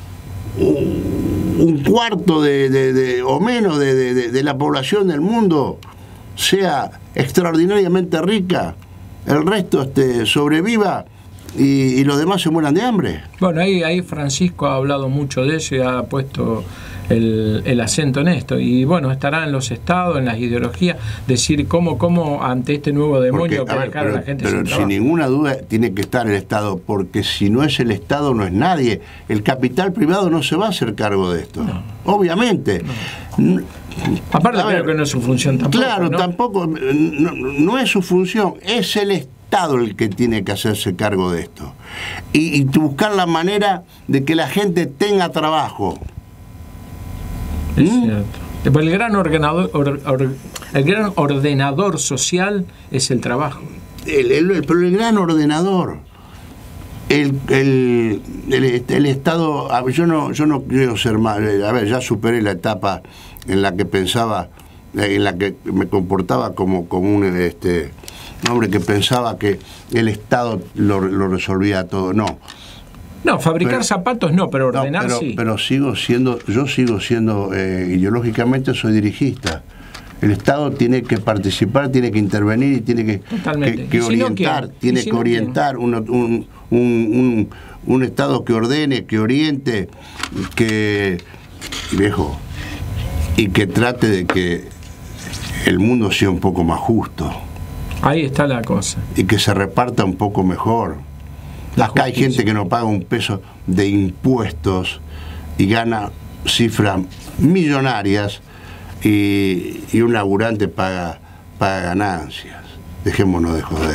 Speaker 2: un cuarto de, de, de, o menos de, de, de la población del mundo sea extraordinariamente rica, el resto este, sobreviva y, y los demás se mueran de hambre.
Speaker 1: Bueno, ahí, ahí Francisco ha hablado mucho de eso y ha puesto el, el acento en esto. Y bueno, estará en los estados, en las ideologías, decir cómo, cómo ante este nuevo demonio porque, que
Speaker 2: ver,
Speaker 1: dejaron
Speaker 2: pero,
Speaker 1: a la gente
Speaker 2: pero
Speaker 1: sin
Speaker 2: sin
Speaker 1: trabajo.
Speaker 2: ninguna duda tiene que estar el Estado, porque si no es el Estado no es nadie. El capital privado no se va a hacer cargo de esto, no. obviamente. No.
Speaker 1: Aparte creo ver, que no es su función tampoco.
Speaker 2: Claro,
Speaker 1: ¿no?
Speaker 2: tampoco, no, no es su función, es el Estado el que tiene que hacerse cargo de esto. Y, y buscar la manera de que la gente tenga trabajo.
Speaker 1: Es ¿Mm? cierto. El gran ordenador, or, or, el gran ordenador social es el trabajo.
Speaker 2: El, el, el, pero el gran ordenador. El, el, el, el Estado, yo no, yo no quiero ser más, a ver, ya superé la etapa en la que pensaba, en la que me comportaba como, como un este, hombre que pensaba que el Estado lo, lo resolvía todo. No.
Speaker 1: No, fabricar pero, zapatos no, pero ordenar
Speaker 2: no, pero,
Speaker 1: sí.
Speaker 2: Pero sigo siendo, yo sigo siendo, eh, ideológicamente soy dirigista. El Estado tiene que participar, tiene que intervenir y tiene que, que, que orientar, si no, tiene si que no, orientar un, un, un, un, un Estado que ordene, que oriente, que, viejo, y que trate de que el mundo sea un poco más justo.
Speaker 1: Ahí está la cosa.
Speaker 2: Y que se reparta un poco mejor. La Acá justicia. Hay gente que no paga un peso de impuestos y gana cifras millonarias. Y, y un laburante paga, paga ganancias. Dejémonos de joder.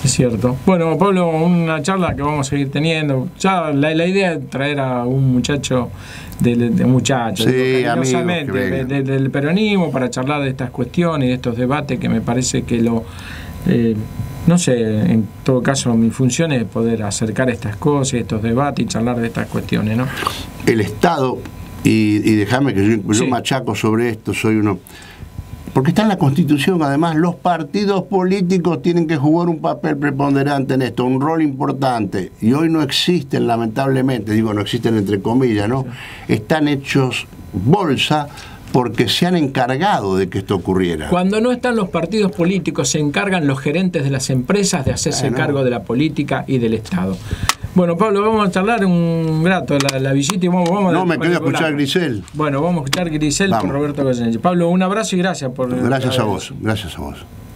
Speaker 1: Es cierto. Bueno, Pablo, una charla que vamos a seguir teniendo. Ya la, la idea es traer a un muchacho, de, de muchacho,
Speaker 2: sí,
Speaker 1: digo, cariñosamente, de, de, del peronismo, para charlar de estas cuestiones y de estos debates que me parece que lo... Eh, no sé, en todo caso mi función es poder acercar estas cosas, estos debates y charlar de estas cuestiones, ¿no?
Speaker 2: El Estado, y, y déjame que yo, yo
Speaker 1: sí.
Speaker 2: machaco sobre esto, soy uno... Porque está en la Constitución, además, los partidos políticos tienen que jugar un papel preponderante en esto, un rol importante. Y hoy no existen, lamentablemente, digo, no existen entre comillas, ¿no? Sí. Están hechos bolsa porque se han encargado de que esto ocurriera.
Speaker 1: Cuando no están los partidos políticos, se encargan los gerentes de las empresas de hacerse bueno. cargo de la política y del Estado. Bueno, Pablo, vamos a charlar un rato la, la visita y vamos, vamos
Speaker 2: No, a me quedo a escuchar Grisel.
Speaker 1: Bueno, vamos a escuchar Grisel con Roberto Goyeneche. Pablo, un abrazo y gracias por...
Speaker 2: Gracias a vos, gracias a vos.